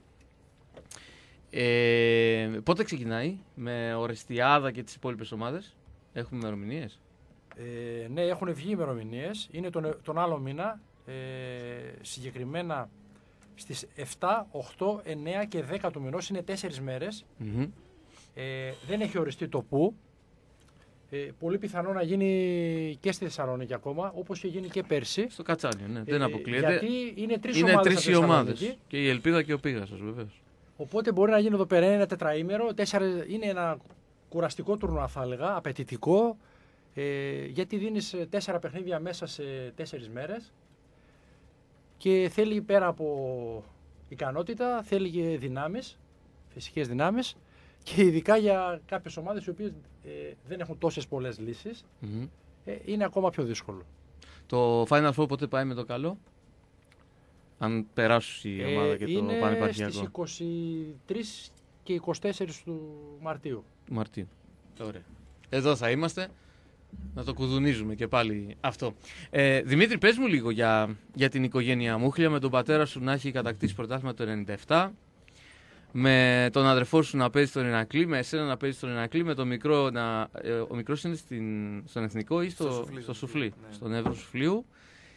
Ε, πότε ξεκινάει με Ορεστιάδα και τις υπόλοιπες ομάδες? Έχουμε ημερομηνίες? Ε, ναι, έχουν βγει ημερομηνίε. Είναι τον, τον άλλο μήνα. Ε, συγκεκριμένα στις εφτά, οκτώ, εννέα και δέκα του μηνός, είναι τέσσερις μέρες. Mm-hmm. Ε, δεν έχει οριστεί το πού. Ε, πολύ πιθανό να γίνει και στη Θεσσαλονίκη ακόμα, όπως είχε γίνει και πέρσι. Στο Κατσάνιο, ναι, δεν Ε, αποκλείεται. Γιατί είναι τρεις Είναι ομάδες. τρεις οι ομάδες. Και η Ελπίδα και ο Πίγασος, βεβαίως. Οπότε μπορεί να γίνει εδώ πέρα ένα τετραήμερο. Τέσσερα, είναι ένα κουραστικό τουρνουά, θα έλεγα, απαιτητικό. Ε, γιατί δίνεις τέσσερα παιχνίδια μέσα σε τέσσερις μέρες. Και θέλει πέρα από ικανότητα, θέλει και δυνάμεις, φυσικές δυνάμεις. Και ειδικά για κάποιες ομάδες οι οποίες ε, δεν έχουν τόσες πολλές λύσεις, Mm-hmm. ε, είναι ακόμα πιο δύσκολο. Το Final Four πότε πάει με το καλό? Αν περάσει η ομάδα Ε, και το είναι πανεπαρχιακό. στις είκοσι τρεις και είκοσι τέσσερις του Μαρτίου. Μαρτίου. Ωραία. Εδώ θα είμαστε. Να το κουδουνίζουμε και πάλι αυτό. Ε, Δημήτρη, πες μου λίγο για, για την οικογένεια Μούχλια, με τον πατέρα σου να έχει κατακτήσει πρωτάθλημα το ενενήντα επτά, με τον αδερφό σου να παίζει στον Ηρακλή, με εσένα να παίζει στον Ηρακλή, με τον μικρό να. Ε, ο μικρός είναι στην, στον Εθνικό ή στο, Στο Σουφλί, στο στο Σουφλί, ναι. στον Εύρο Σουφλίου.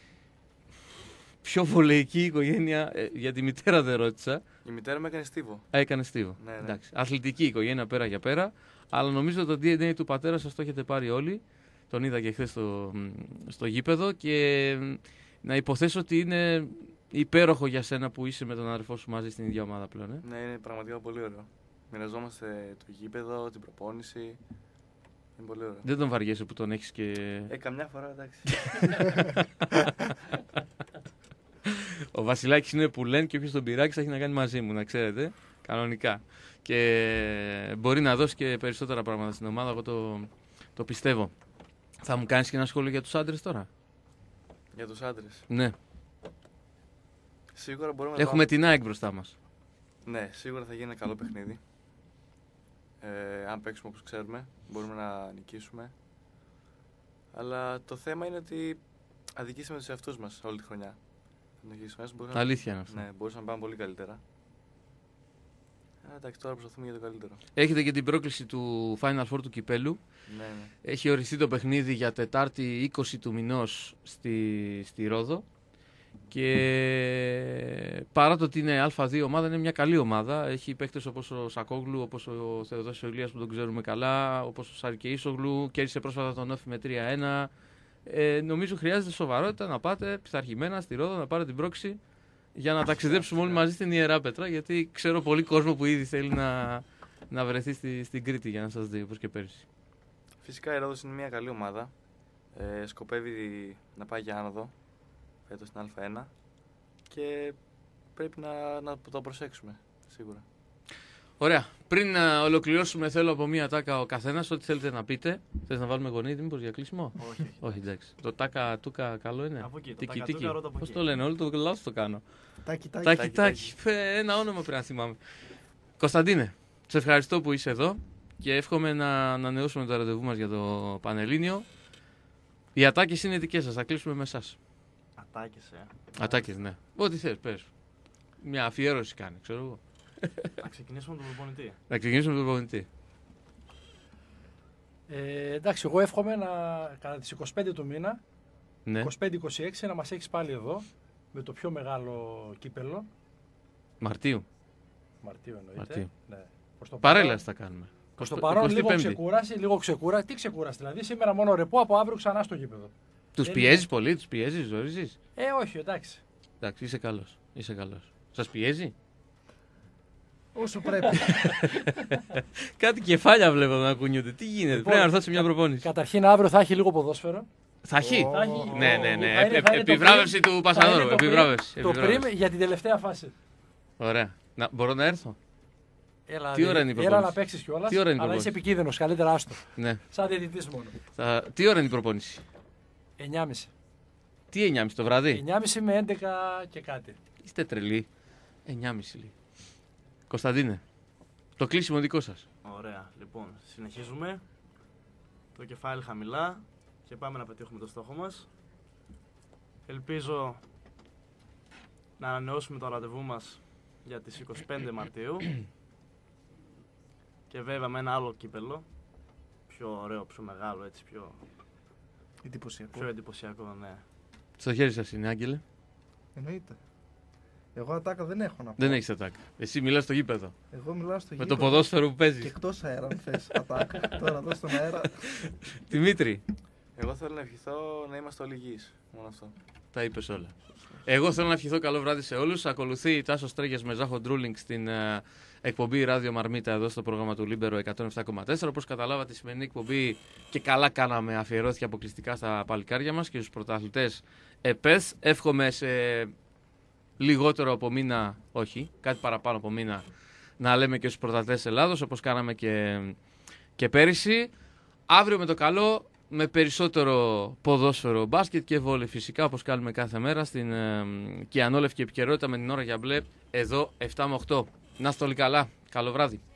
Πιο βολεϊκή οικογένεια, ε, για τη μητέρα δεν ρώτησα. Η μητέρα μου έκανε στίβο. Α, έκανε στίβο. Ναι, ναι. Εντάξει. Αθλητική οικογένεια πέρα για πέρα. Αλλά νομίζω το ντι εν έι του πατέρα σας το έχετε πάρει όλοι. Τον είδα και χθες στο, στο γήπεδο. Και να υποθέσω ότι είναι υπέροχο για σένα που είσαι με τον αδερφό σου μαζί στην ίδια ομάδα πλέον. Ε? Ναι, είναι πραγματικά πολύ ωραίο. Μοιραζόμαστε το γήπεδο, την προπόνηση. Είναι πολύ ωραίο. Δεν τον βαριέσαι που τον έχεις και. Ε, καμιά φορά εντάξει. Ο Βασιλάκης είναι που λένε και όποιος τον πειράξει θα έχει να κάνει μαζί μου, να ξέρετε. Κανονικά. Και μπορεί να δώσει και περισσότερα πράγματα στην ομάδα, εγώ το, το πιστεύω. Θα μου κάνεις και ένα σχόλιο για τους άντρες τώρα? Για τους άντρες. Ναι. Σίγουρα μπορούμε να Έχουμε την ΑΕΚ μπροστά μας. Ναι, σίγουρα θα γίνει ένα καλό παιχνίδι. Ε, αν παίξουμε όπως ξέρουμε, μπορούμε να νικήσουμε. Αλλά το θέμα είναι ότι αδικήσαμε τους εαυτούς μας όλη τη χρονιά. Μπορούσαμε... Αλήθεια είναι αυτό. Ναι, μπορούσαμε να πάμε πολύ καλύτερα. Ε, εντάξει, τώρα προσπαθούμε για το καλύτερο. Έχετε και την πρόκληση του Final Four του Κυπέλου. Ναι, ναι. Έχει οριστεί το παιχνίδι για Τετάρτη είκοσι του μηνός στη, στη Ρόδο. Και παρά το ότι είναι Α δύο ομάδα, είναι μια καλή ομάδα. Έχει παίκτες όπως ο Σακόγλου, όπως ο Θεοδόσης Ηλίας που τον ξέρουμε καλά, όπως ο Σάρκε Ίσογλου. Κέρδισε πρόσφατα τον Όφη με τρία ένα. Ε, νομίζω χρειάζεται σοβαρότητα να πάτε πειθαρχημένα στη Ρόδο, να πάρετε την πρόκληση για να ταξιδέψουμε όλοι μαζί στην Ιερά Πέτρα. Γιατί ξέρω πολύ κόσμο που ήδη θέλει να, να βρεθεί στη, στην Κρήτη για να σας δει, όπως και πέρυσι. Φυσικά η Ρόδος είναι μια καλή ομάδα. Ε, σκοπεύει να πάει για άνοδο φέτος στην Α ένα και πρέπει να, να το προσέξουμε σίγουρα. Ωραία. Πριν να ολοκληρώσουμε, θέλω από μία τάκα ο καθένας ό,τι θέλετε να πείτε. Θες να βάλουμε γονίδι, μήπως για κλείσιμο? Όχι, όχι. Όχι, εντάξει. Το τάκα τούκα καλό είναι. Από εκεί, το Τίκι, τάκα τίκι. τούκα, ρώτα από Πώς εκεί. το λένε, όλο το λάθος το κάνω. Τάκι, τάκι. Τάκι, τάκι. Φε, ένα όνομα πρέπει να θυμάμαι. Κωνσταντίνε, σε ευχαριστώ που είσαι εδώ και εύχομαι να ανανεώσουμε το ραντεβού μας για το Πανελλήνιο. Οι ατάκες είναι δικές σας, θα κλείσουμε με εσάς. Ατάκες, ε. Ατάκες, ναι. Ό,τι θες, πες. Μια αφιέρωση κάνει, ξέρω εγώ. Να ξεκινήσουμε με τον προπονητή. Να ξεκινήσουμε με τον προπονητή. Ε, εντάξει, εγώ εύχομαι να, κατά τις είκοσι πέντε του μήνα, Ναι. είκοσι πέντε είκοσι έξι, να μας έχεις πάλι εδώ με το πιο μεγάλο κύπελο. Μαρτίου. Μαρτίου εννοείται. Μαρτίου. Ναι. Προς το Παρέλαση θα κάνουμε. Προς το παρόν λίγο εικοστή πέμπτη. ξεκούραση, λίγο ξεκούραση. Τι ξεκούραση, δηλαδή σήμερα μόνο ρεπό, από αύριο ξανά στο γήπεδο. Τους Δεν πιέζεις είναι- πολύ, τους πιέζεις, ζορίζεις. Ε, όχι, εντάξει. Εντάξει, είσαι καλός. Είσαι καλός. Σας πιέζει? Όσο πρέπει. Κάτι κεφάλια βλέπω να κουνιούνται. Τι γίνεται, Λοιπόν, πρέπει να έρθω σε μια προπόνηση. Καταρχήν αύριο θα έχει λίγο ποδόσφαιρο. Θα έχει. Ω, Θα έχει- Ναι, ναι, ναι. θα είναι- Επι- θα είναι το Επιβράβευση πριμ- του θα είναι Πασαδόρου. το πριμ- Επιβράβευση. Το επιβράβευση. πριμ για την τελευταία φάση. Ωραία. Να, μπορώ να έρθω? Έλα, Τι ώρα είναι η Έλα προπόνηση? να παίξει κιόλα. Τι ώρα είναι η Αλλά είσαι προπόνηση? επικίνδυνο, καλύτερα άστο. Ναι. Σαν διαιτητή μόνο. Θα... Τι ώρα είναι η προπόνηση? εννιά και μισή. Τι εννιά και μισή το βράδυ? εννιά και μισή με έντεκα και κάτι. Είστε τρελοί. εννιά και μισή λέει. Κωνσταντίνε, το κλείσιμο δικό σας. Ωραία, λοιπόν, συνεχίζουμε. Το κεφάλι χαμηλά και πάμε να πετύχουμε το στόχο μας. Ελπίζω να ανανεώσουμε το ραντεβού μας για τις είκοσι πέντε Μαρτίου και βέβαια με ένα άλλο κύπελο, πιο ωραίο, πιο μεγάλο, έτσι, πιο, Εντυπωσιακό. πιο εντυπωσιακό, ναι. Στο χέρι σας είναι, Άγγελε. Εννοείται. Εγώ ατάκα δεν έχω να πω. Δεν έχεις ατάκα. Εσύ μιλάς στο γήπεδο. Εγώ μιλάω στο Με γήπεδο. το ποδόσφαιρο που Και παίζεις. εκτός αέρα, αν θες ατάκα. Τώρα εδώ στον αέρα. Δημήτρη, Εγώ θέλω να ευχηθώ να είμαστε όλοι υγιείς. Μόνο αυτό. τα είπες όλα. Εγώ θέλω να ευχηθώ καλό βράδυ σε όλους. Ακολουθεί Τάσος Τρέγιας με Ζάχο Ντρούλινγκ στην ε, εκπομπή Ράδιο Μαρμίτα εδώ στο πρόγραμμα του Λίμπερο εκατόν επτά κόμμα τέσσερα. Όπως καταλάβατε, η σημερινή εκπομπή και καλά κάναμε, αφιερώθηκε αποκλειστικά στα παλικάρια μας και στους πρωταθλητές ΕΠΕΘ. Εύχομαι σε λιγότερο από μήνα, όχι, κάτι παραπάνω από μήνα, να λέμε και στους πρωταθλητές Ελλάδος, όπως κάναμε και, και πέρυσι. Αύριο με το καλό, με περισσότερο ποδόσφαιρο, μπάσκετ και βόλεϊ φυσικά, όπως κάνουμε κάθε μέρα στην ε, Κιανόλευκη επικαιρότητα με την ώρα για μπλε, εδώ επτά με οκτώ. Να είστε όλοι καλά. Καλό βράδυ.